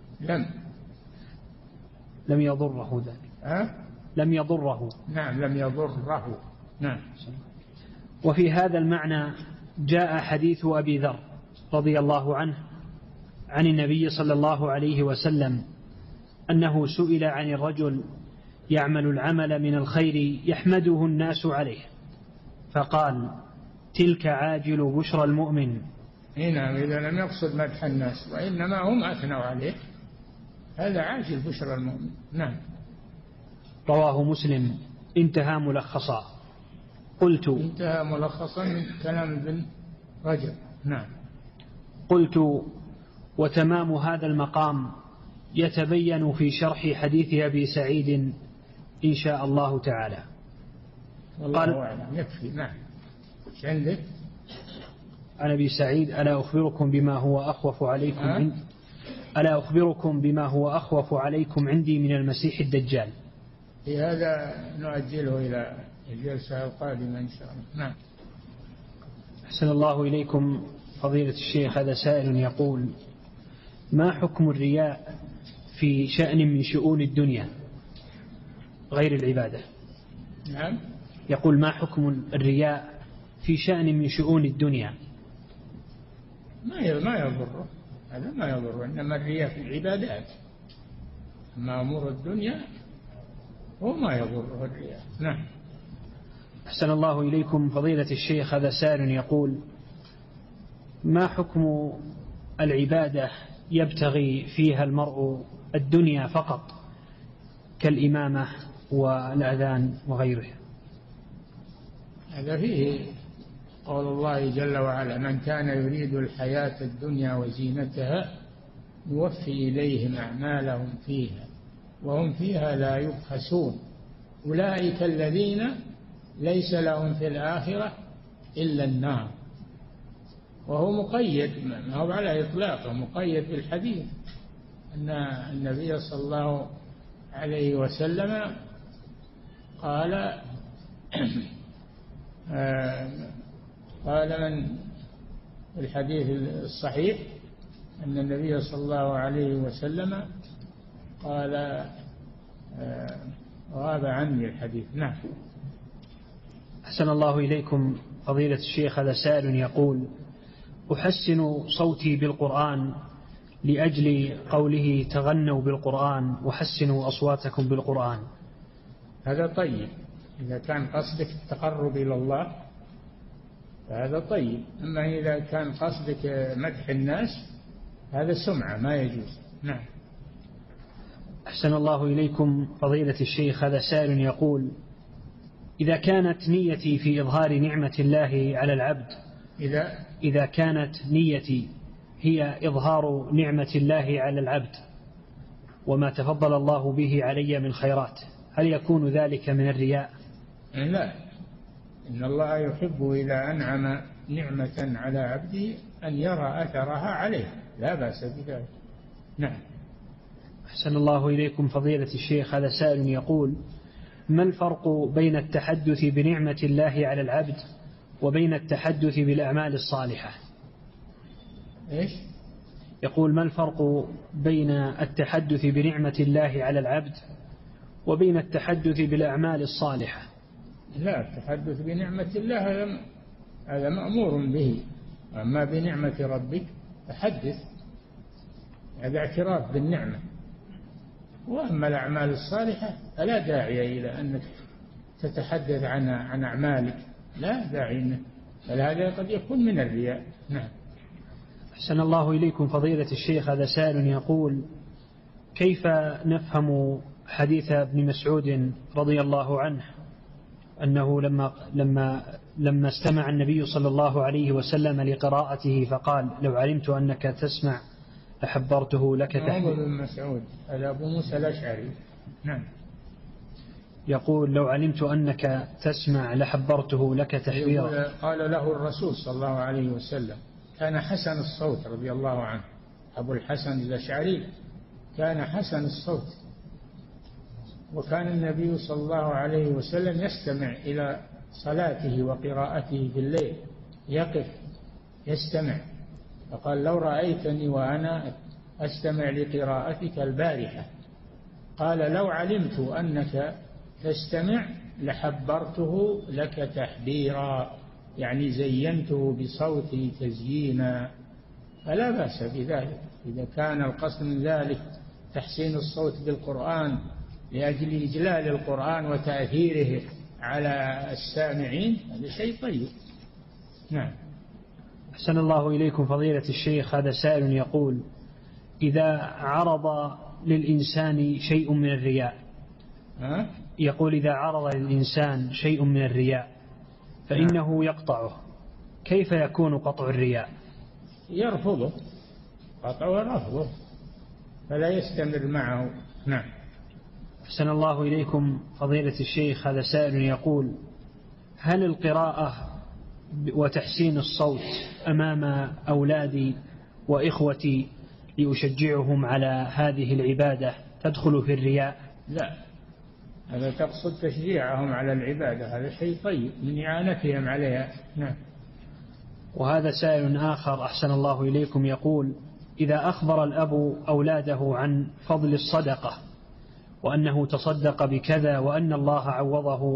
لم يضره ذلك. لم يضره. نعم. لم يضره. نعم. وفي هذا المعنى جاء حديث أبي ذر رضي الله عنه عن النبي صلى الله عليه وسلم أنه سئل عن الرجل يعمل العمل من الخير يحمده الناس عليه فقال: تلك عاجل بشرى المؤمن. نعم. إذا لم يقصد مدح الناس وإنما هم أثنوا عليه هذا عاجل بشرى المؤمن. نعم. رواه مسلم. انتهى ملخصا. انتهى ملخصا من كلام ابن رجب. نعم. قلت: وتمام هذا المقام يتبين في شرح حديث أبي سعيد إن شاء الله تعالى. والله أعلم. يكفي. نعم. ايش عندك؟ عن أبي سعيد: ألا أخبركم بما هو أخوف عليكم عندي من المسيح الدجال. في هذا نؤجله إلى الجلسة القادمة إن شاء الله. نعم. أحسن الله إليكم فضيلة الشيخ. هذا سائل يقول: ما حكم الرياء في شأن من شؤون الدنيا غير العبادة؟ نعم. يقول: ما حكم الرياء في شأن من شؤون الدنيا؟ ما يضره، هذا ما يضره، إنما الرياء في العبادات، أما أمور الدنيا هو ما يضره الرياء. نعم. أحسن الله إليكم فضيلة الشيخ، هذا سائل يقول: ما حكم العبادة يبتغي فيها المرء الدنيا فقط كالإمامة والأذان وغيره؟ هذا فيه قول الله جل وعلا: من كان يريد الحياة الدنيا وزينتها نوفي إليهم أعمالهم فيها وهم فيها لا يبخسون أولئك الذين ليس لهم في الآخرة إلا النار. وهو مقيد، ما هو على إطلاقه، مقيد بالحديث أن النبي صلى الله عليه وسلم قال من الحديث الصحيح أن النبي صلى الله عليه وسلم قال غاب عني الحديث. نعم. أحسن الله إليكم فضيلة الشيخ، هذا سائل يقول: أحسن صوتي بالقرآن لأجل قوله تغنوا بالقرآن وحسنوا أصواتكم بالقرآن. هذا طيب، إذا كان قصدك التقرب إلى الله فهذا طيب، أما إذا كان قصدك مدح الناس هذا سمعة ما يجوز. نعم. أحسن الله إليكم فضيلة الشيخ، هذا سائل يقول: إذا كانت نيتي في إظهار نعمة الله على العبد، إذا كانت نيتي هي إظهار نعمة الله على العبد وما تفضل الله به علي من خيرات، هل يكون ذلك من الرياء؟ لا، إن الله يحب إذا أنعم نعمة على عبده أن يرى أثرها عليه، لا بأس بذلك. نعم. أحسن الله إليكم فضيلة الشيخ، هذا سائل يقول: ما الفرق بين التحدث بنعمة الله على العبد وبين التحدث بالأعمال الصالحة؟ إيش؟ يقول: ما الفرق بين التحدث بنعمة الله على العبد وبين التحدث بالأعمال الصالحة؟ لا، التحدث بنعمة الله هذا مأمور به، أما بنعمة ربك فحدث، هذا اعتراف بالنعمة. وأما الأعمال الصالحة فلا داعي إلى أنك تتحدث عن أعمالك، لا داعي، بل هذا قد يكون من الرياء. نعم. أحسن الله إليكم فضيلة الشيخ، هذا سائل يقول: كيف نفهم حديث ابن مسعود رضي الله عنه أنه لما استمع النبي صلى الله عليه وسلم لقراءته فقال: لو علمت أنك تسمع لحبرته لك تحبيرا. ابن مسعود هذا أبو موسى الأشعري. نعم. يقول: لو علمت أنك تسمع لحبرته لك تحبيرا. قال له الرسول صلى الله عليه وسلم، كان حسن الصوت رضي الله عنه، أبو الحسن الأشعري كان حسن الصوت، وكان النبي صلى الله عليه وسلم يستمع إلى صلاته وقراءته في الليل، يقف يستمع، فقال: لو رأيتني وأنا أستمع لقراءتك البارحة، قال: لو علمت أنك تستمع لحبرته لك تحبيرا، يعني زينته بصوتي تزيينا، فلا بأس بذلك. إذا كان القصد من ذلك تحسين الصوت بالقرآن لأجل إجلال القرآن وتأثيره على السامعين، هذا شيء طيب. نعم. أحسن الله إليكم فضيلة الشيخ، هذا سائل يقول: إذا عرض للإنسان شيء من الرياء، يقول: إذا عرض للإنسان شيء من الرياء فإنه يقطعه، كيف يكون قطع الرياء؟ يرفضه، قطعه رفضه، فلا يستمر معه. نعم. أحسن الله إليكم فضيلة الشيخ، هذا سائل يقول: هل القراءة وتحسين الصوت أمام أولادي وإخوتي لأشجعهم على هذه العبادة تدخل في الرياء؟ لا، هذا تقصد تشجيعهم على العبادة، هذا شيء طيب من إعانتهم عليها. نعم. وهذا سائل آخر أحسن الله إليكم يقول: إذا أخبر الأب أولاده عن فضل الصدقة وأنه تصدق بكذا وأن الله عوضه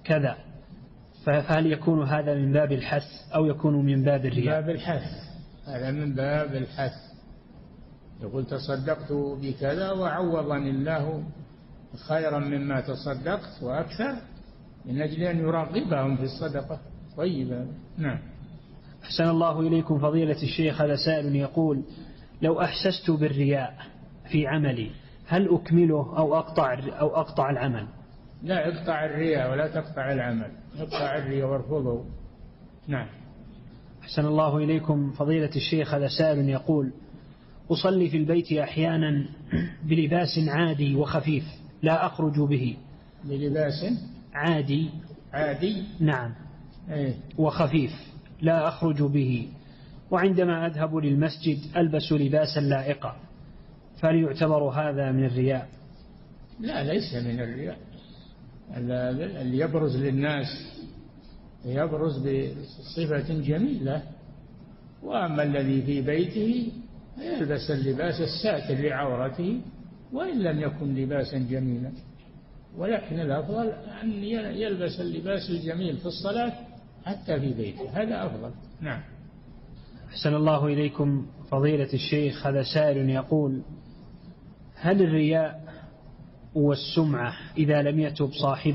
كذا، فهل يكون هذا من باب الحث أو يكون من باب الرياء؟ باب الحث، هذا من باب الحث. يقول تصدقت بكذا وعوضني الله خيرا مما تصدقت وأكثر، من أجل أن يراغبهم في الصدقة طيبة. نعم. أحسن الله إليكم فضيلة الشيخ. هذا سائل يقول: لو أحسست بالرياء في عملي هل أكمله أو أقطع العمل؟ لا، اقطع الرياء ولا تقطع العمل، اقطع الرياء وارفضه. نعم. أحسن الله إليكم فضيلة الشيخ. هذا سائل يقول: أصلي في البيت أحيانا بلباس عادي وخفيف لا أخرج به. بلباس عادي نعم. أيه؟ وخفيف لا أخرج به، وعندما أذهب للمسجد ألبس لباسا لائقا، فهل يعتبر هذا من الرياء؟ لا، ليس من الرياء. اللي يبرز للناس يبرز بصفة جميلة، وأما الذي في بيته يلبس اللباس الساتر لعورته وإن لم يكن لباسا جميلا، ولكن الأفضل أن يلبس اللباس الجميل في الصلاة حتى في بيته، هذا أفضل. نعم. أحسن الله إليكم فضيلة الشيخ. هذا سائل يقول: هل الرياء والسمعة إذا لم يتب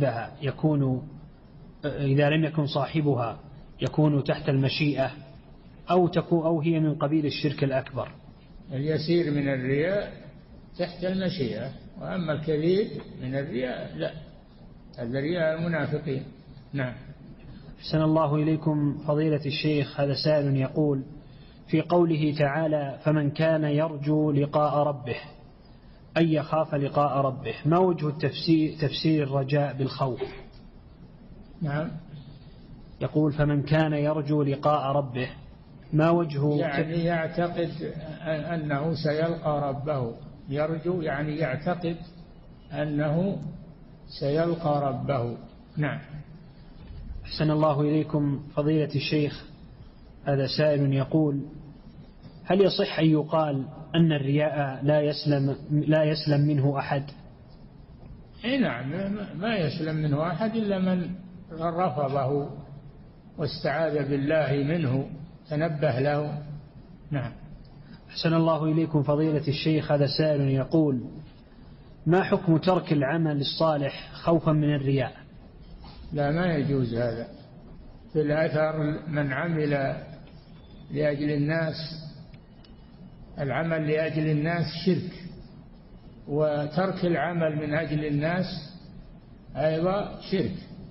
صاحبها يكون تحت المشيئة أو هي من قبيل الشرك الأكبر؟ اليسير من الرياء تحت المشيئة، وأما الكبير من الرياء لا، هذا رياء المنافقين. نعم. أحسن الله إليكم فضيلة الشيخ. هذا سائل يقول: في قوله تعالى: فمن كان يرجو لقاء ربه أي يخاف لقاء ربه، ما وجه تفسير الرجاء بالخوف؟ نعم. يقول: فمن كان يرجو لقاء ربه ما وجه؟ يعني يعتقد أنه سيلقى ربه. يرجو يعني يعتقد أنه سيلقى ربه. نعم. أحسن الله إليكم فضيلة الشيخ. هذا سائل يقول: هل يصح أن يقال أن الرياء لا يسلم منه أحد؟ نعم، ما يسلم منه أحد إلا من رفضه واستعاذ بالله منه، تنبه له. نعم. أحسن الله إليكم فضيلة الشيخ. هذا سائل يقول: ما حكم ترك العمل الصالح خوفا من الرياء؟ لا، ما يجوز هذا. في الأثر من عمل لأجل الناس، العمل لأجل الناس شرك، وترك العمل من أجل الناس أيضا شرك.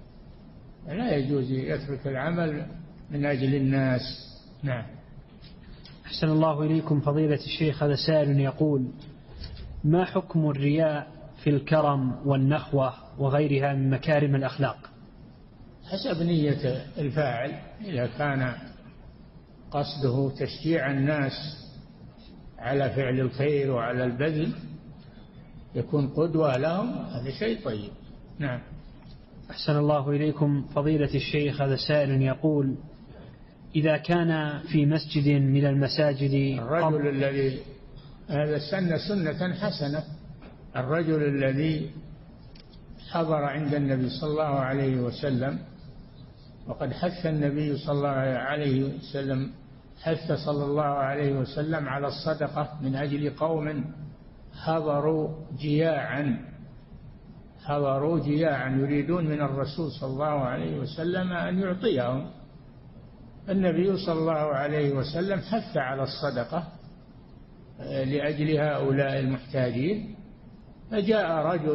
لا يجوز يترك العمل من أجل الناس. نعم. أحسن الله إليكم فضيلة الشيخ. هذا سائل يقول: ما حكم الرياء في الكرم والنخوة وغيرها من مكارم الأخلاق؟ حسب نية الفاعل، إذا كان قصده تشجيع الناس على فعل الخير وعلى البذل يكون قدوة لهم، هذا شيء طيب. نعم. أحسن الله إليكم فضيلة الشيخ. هذا سائل يقول: إذا كان في مسجد من المساجد الرجل الذي هذا سنة حسنة، الرجل الذي حضر عند النبي صلى الله عليه وسلم، وقد حث النبي صلى الله عليه وسلم صلى الله عليه وسلم على الصدقة من أجل قوم حضروا جياعا يريدون من الرسول صلى الله عليه وسلم أن يعطيهم. النبي صلى الله عليه وسلم حث على الصدقة لأجل هؤلاء المحتاجين، فجاء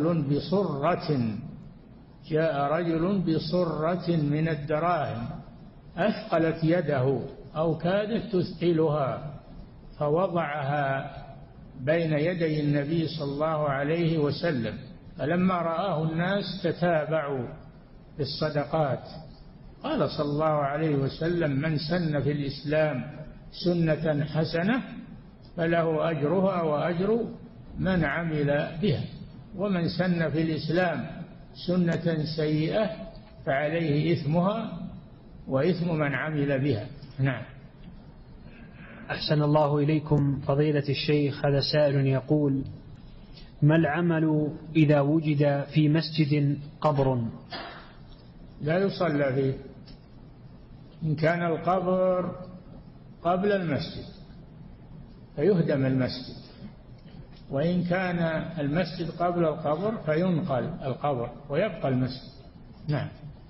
رجل بصرة من الدراهم أثقلت يده أو كادت تثقلها، فوضعها بين يدي النبي صلى الله عليه وسلم، فلما رآه الناس تتابعوا بالصدقات. قال صلى الله عليه وسلم: من سن في الإسلام سنة حسنة فله أجرها وأجر من عمل بها، ومن سن في الإسلام سنة سيئة فعليه إثمها وإثم من عمل بها. نعم. أحسن الله إليكم فضيلة الشيخ. هذا سائل يقول: ما العمل إذا وجد في مسجد قبر؟ لا يصلى فيه. إن كان القبر قبل المسجد فيهدم المسجد، وإن كان المسجد قبل القبر فينقل القبر ويبقى المسجد. نعم.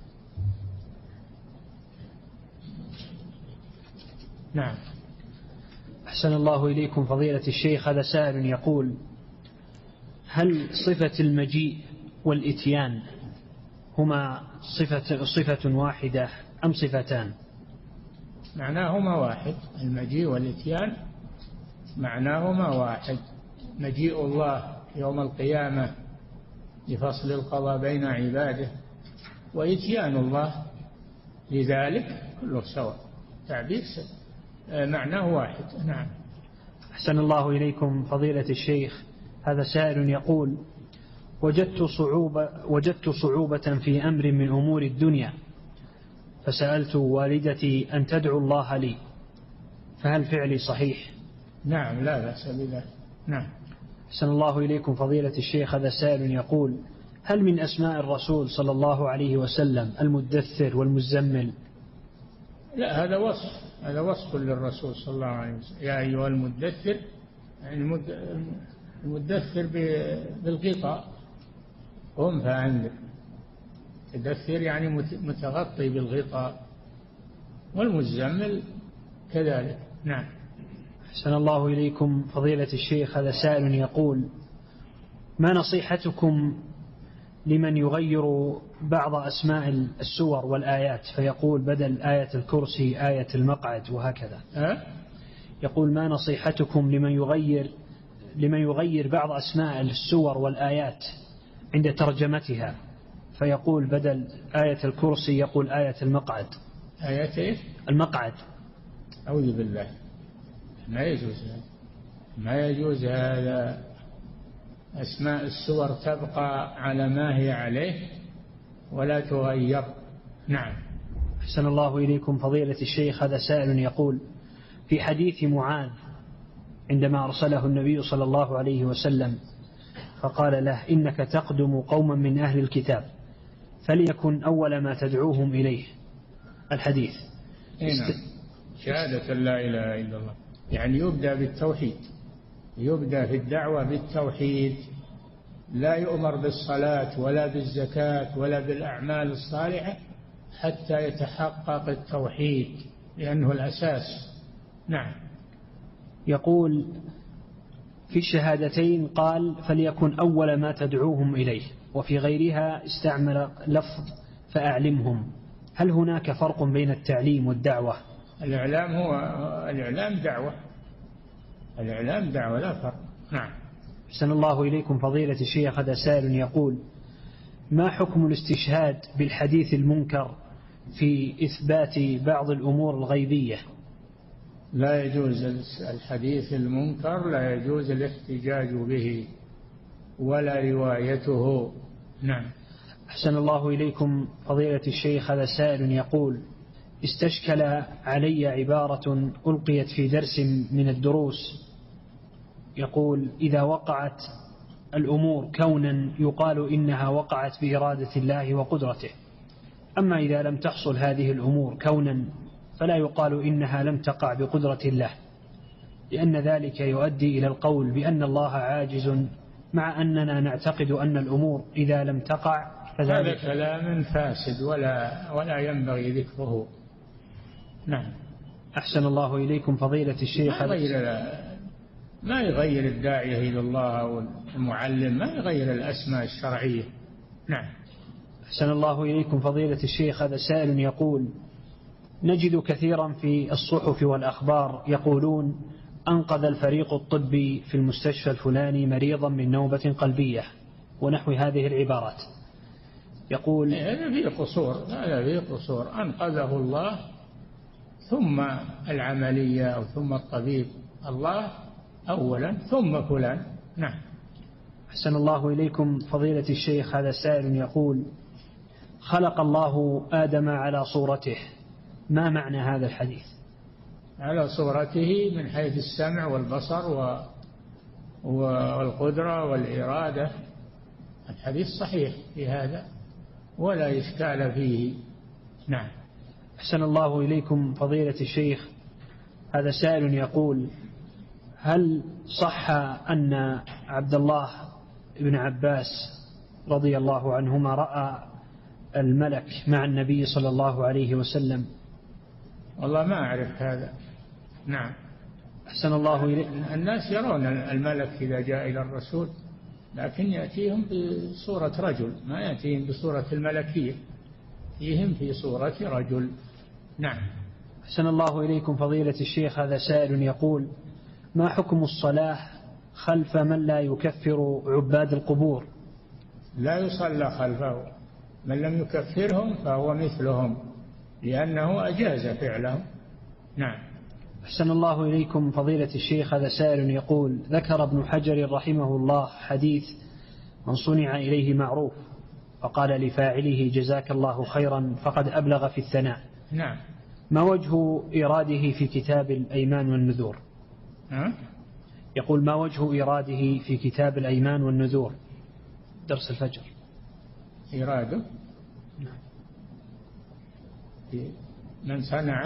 نعم. أحسن الله إليكم فضيلة الشيخ. هذا سائل يقول: هل صفة المجيء والإتيان هما صفة واحدة أم صفتان؟ معناهما واحد. المجيء والإتيان معناهما واحد. مجيء الله يوم القيامة لفصل القضاء بين عباده، وإتيان الله لذلك كله سواء، تعبير معناه واحد. نعم. أحسن الله إليكم فضيلة الشيخ. هذا سائل يقول: وجدت صعوبة في أمر من أمور الدنيا، فسألت والدتي أن تدعو الله لي، فهل فعلي صحيح؟ نعم، لا بأس بذلك. نعم. أحسن الله إليكم فضيلة الشيخ. هذا سائل يقول: هل من أسماء الرسول صلى الله عليه وسلم المدثر والمزمل؟ لا، هذا وصف للرسول صلى الله عليه وسلم. يا أيها المدثر، يعني المدثر بالغطاء، قم فأنذر. مدثر يعني متغطي بالغطاء، والمزمل كذلك. نعم. أحسن الله إليكم فضيلة الشيخ. هذا سائل يقول: ما نصيحتكم لمن يغير بعض أسماء السور والآيات، فيقول بدل آية الكرسي آية المقعد وهكذا؟ يقول: ما نصيحتكم لمن يغير بعض أسماء السور والآيات عند ترجمتها، فيقول بدل آية الكرسي يقول آية المقعد؟ آية إيه؟ المقعد. أعوذ بالله، ما يجوز هذا، ما يجوز هذا. أسماء السور تبقى على ما هي عليه ولا تغير. نعم. أحسن الله إليكم فضيلة الشيخ. هذا سائل يقول: في حديث معاذ عندما أرسله النبي صلى الله عليه وسلم فقال له: إنك تقدم قوما من أهل الكتاب فليكن أول ما تدعوهم إليه، الحديث. نعم. شهادة لا إله إلا الله، يعني يبدأ بالتوحيد، يبدأ في الدعوة بالتوحيد، لا يؤمر بالصلاة ولا بالزكاة ولا بالأعمال الصالحة حتى يتحقق التوحيد، لأنه الأساس. نعم. يقول: في الشهادتين قال: فليكن أول ما تدعوهم إليه، وفي غيرها استعمل لفظ فأعلمهم. هل هناك فرق بين التعليم والدعوة؟ الإعلام دعوة، الإعلام دعوة، لا فرق. نعم. أحسن الله إليكم فضيلة الشيخ. هذا سائل يقول: ما حكم الاستشهاد بالحديث المنكر في إثبات بعض الأمور الغيبية؟ لا يجوز الحديث المنكر، لا يجوز الاحتجاج به ولا روايته. نعم. أحسن الله إليكم فضيلة الشيخ. هذا سائل يقول: استشكل علي عبارة ألقيت في درس من الدروس، يقول: إذا وقعت الأمور كونا يقال إنها وقعت بإرادة الله وقدرته، أما إذا لم تحصل هذه الأمور كونا فلا يقال إنها لم تقع بقدرة الله، لأن ذلك يؤدي إلى القول بأن الله عاجز، مع أننا نعتقد أن الأمور إذا لم تقع هذا كلام فاسد ولا ينبغي ذكره. نعم. أحسن الله إليكم فضيلة الشيخ. ما يغير الداعية إلى الله أو المعلم، ما يغير الأسماء الشرعية. نعم. أحسن الله إليكم فضيلة الشيخ. هذا سائل يقول: نجد كثيرا في الصحف والأخبار يقولون: أنقذ الفريق الطبي في المستشفى الفلاني مريضا من نوبة قلبية، ونحو هذه العبارات. يقول: هذا فيه قصور، أنقذه الله ثم العملية أو ثم الطبيب، الله أولا ثم فلان. نعم. أحسن الله إليكم فضيلة الشيخ. هذا سائل يقول: خلق الله آدم على صورته، ما معنى هذا الحديث؟ على صورته من حيث السمع والبصر والقدرة والإرادة، الحديث صحيح في هذا، ولا إشكال فيه. نعم. أحسن الله إليكم فضيلة الشيخ، هذا سائل يقول: هل صح أن عبد الله بن عباس رضي الله عنهما رأى الملك مع النبي صلى الله عليه وسلم؟ والله ما أعرف هذا. نعم. أحسن الله إليك. الناس يرون الملك إذا جاء إلى الرسول، لكن يأتيهم بصورة رجل، ما يأتيهم بصورة الملكية، يأتيهم في صورة رجل. نعم. أحسن الله إليكم فضيلة الشيخ، هذا سائل يقول: ما حكم الصلاة خلف من لا يكفر عباد القبور؟ لا يصلى خلفه، من لم يكفرهم فهو مثلهم، لأنه أجاز فعلهم. نعم. أحسن الله إليكم فضيلة الشيخ، هذا سائل يقول: ذكر ابن حجر رحمه الله حديث من صنع إليه معروف فقال لفاعله جزاك الله خيرا فقد أبلغ في الثناء. نعم. ما وجه إراده في كتاب الأيمان والنذور؟ يقول: ما وجه إراده في كتاب الأيمان والنذور درس الفجر؟ إراده من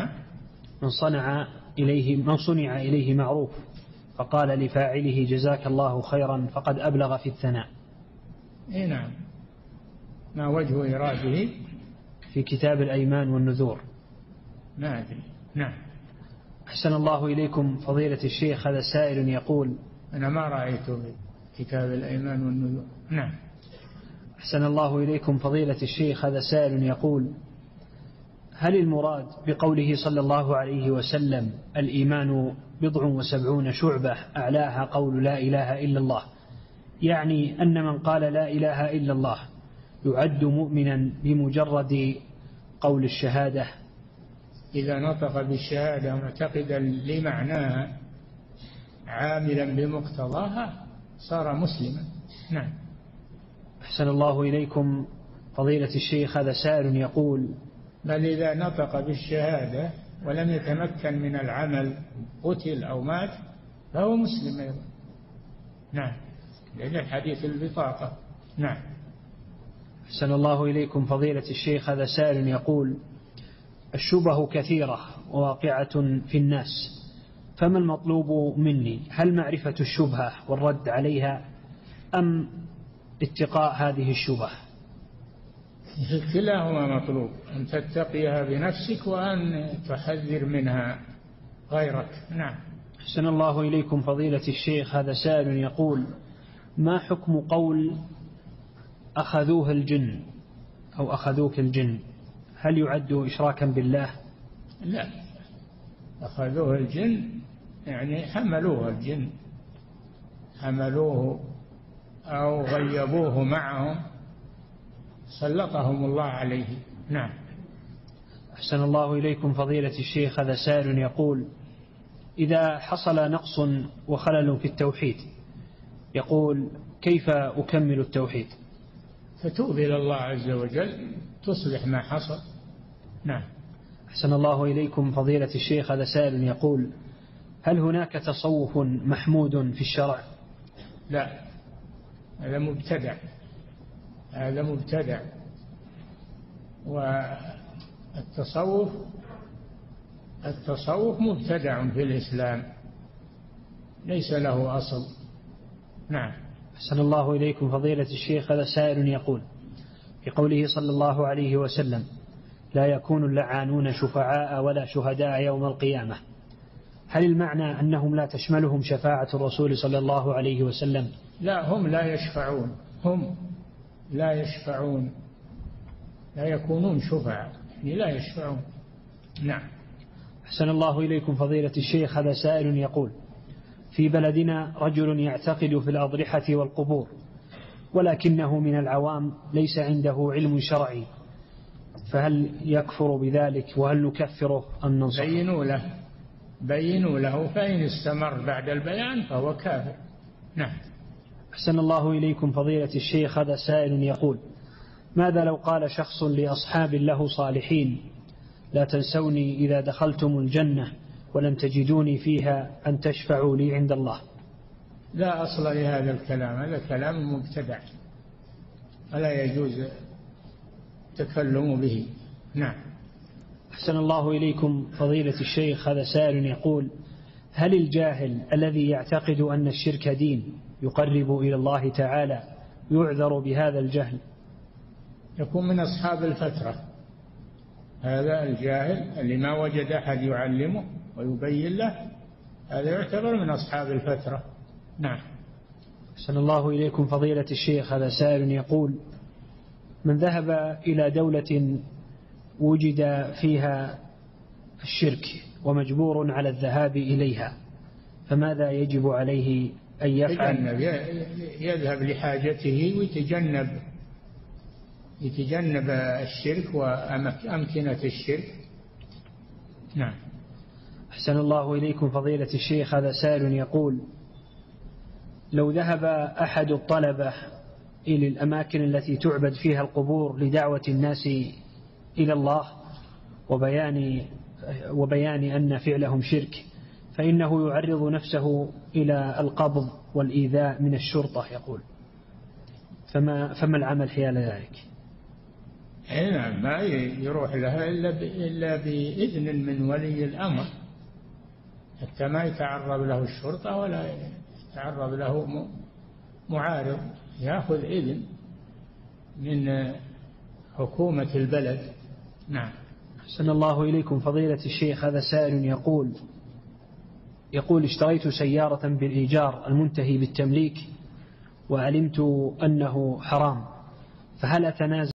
صنع إليه معروف فقال لفاعله جزاك الله خيرا فقد أبلغ في الثناء. نعم. ما وجه إراده في كتاب الأيمان والنذور؟ ما أدري. نعم. أحسن الله إليكم فضيلة الشيخ، هذا سائل يقول: أنا ما رأيته في كتاب الأيمان والنذور. نعم. أحسن الله إليكم فضيلة الشيخ، هذا سائل يقول: هل المراد بقوله صلى الله عليه وسلم الإيمان 79 شعبة أعلاها قول لا إله إلا الله، يعني أن من قال لا إله إلا الله يعد مؤمنا بمجرد قول الشهادة؟ إذا نطق بالشهادة معتقدا لمعناها عاملا بمقتضاها صار مسلما. نعم. أحسن الله إليكم فضيلة الشيخ، هذا سائل يقول: بل إذا نطق بالشهادة ولم يتمكن من العمل قتل أو مات فهو مسلم أيضا. نعم. لأن حديث البطاقة. نعم. أحسن الله إليكم فضيلة الشيخ، هذا سائل يقول: الشبه كثيرة وواقعة في الناس، فما المطلوب مني؟ هل معرفة الشبهة والرد عليها أم اتقاء هذه الشبهة؟ كلاهما مطلوب، أن تتقيها بنفسك وأن تحذر منها غيرك. نعم. أحسن الله إليكم فضيلة الشيخ، هذا سائل يقول: ما حكم قول أخذوه الجن أو أخذوك الجن؟ هل يعد إشراكا بالله؟ لا، أخذوه الجن يعني حملوه الجن، حملوه أو غيبوه معهم، سلطهم الله عليه. نعم. أحسن الله إليكم فضيلة الشيخ، هذا سائل يقول: إذا حصل نقص وخلل في التوحيد، يقول: كيف أكمل التوحيد؟ فتوب إلى الله عز وجل تصلح ما حصل. نعم. أحسن الله إليكم فضيلة الشيخ، هذا سائل يقول: هل هناك تصوف محمود في الشرع؟ لا، هذا مبتدع، هذا مبتدع. والتصوف مبتدع في الإسلام، ليس له أصل. نعم. أحسن الله إليكم فضيلة الشيخ، هذا سائل يقول: في قوله صلى الله عليه وسلم لا يكون اللعانون شفعاء ولا شهداء يوم القيامة، هل المعنى أنهم لا تشملهم شفاعة الرسول صلى الله عليه وسلم؟ لا، هم لا يشفعون، هم لا يشفعون، لا يكونون شفعاء، لا يشفعون. نعم. أحسن الله إليكم فضيلة الشيخ، هذا سائل يقول: في بلدنا رجل يعتقد في الأضرحة والقبور، ولكنه من العوام ليس عنده علم شرعي، فهل يكفر بذلك وهل نكفره أم ننصحه؟ بينوا له، فإن استمر بعد البيان فهو كافر. نعم. أحسن الله إليكم فضيلة الشيخ، هذا سائل يقول: ماذا لو قال شخص لأصحاب له صالحين لا تنسوني إذا دخلتم الجنة ولم تجدوني فيها أن تشفعوا لي عند الله؟ لا أصل لهذا الكلام، هذا كلام مبتدع، فلا يجوز التكلم به. نعم. أحسن الله إليكم فضيلة الشيخ، هذا سائل يقول: هل الجاهل الذي يعتقد أن الشرك دين يقرب إلى الله تعالى يعذر بهذا الجهل؟ يكون من أصحاب الفترة. هذا الجاهل اللي ما وجد أحد يعلمه ويبين له، هذا يعتبر من أصحاب الفترة. نعم. أحسن الله إليكم فضيلة الشيخ، هذا سائل يقول: من ذهب إلى دولة وجد فيها الشرك ومجبور على الذهاب إليها، فماذا يجب عليه أن يفعل؟ يذهب لحاجته ويتجنب الشرك وأمكنة الشرك. نعم. أحسن الله إليكم فضيلة الشيخ، هذا سائل يقول: لو ذهب أحد الطلبة إلى الأماكن التي تعبد فيها القبور لدعوة الناس إلى الله وبيان أن فعلهم شرك، فإنه يعرض نفسه إلى القبض والإيذاء من الشرطة يقول، فما العمل حيال ذلك؟ نعم، ما يروح لها إلا بإذن من ولي الأمر، حتى ما يتعرض له الشرطة ولا يتعرض له معارض، يأخذ إذن من حكومة البلد. نعم. أحسن الله إليكم فضيلة الشيخ، هذا سائل يقول: اشتريت سيارة بالإيجار المنتهي بالتمليك وعلمت أنه حرام، فهل أتنازل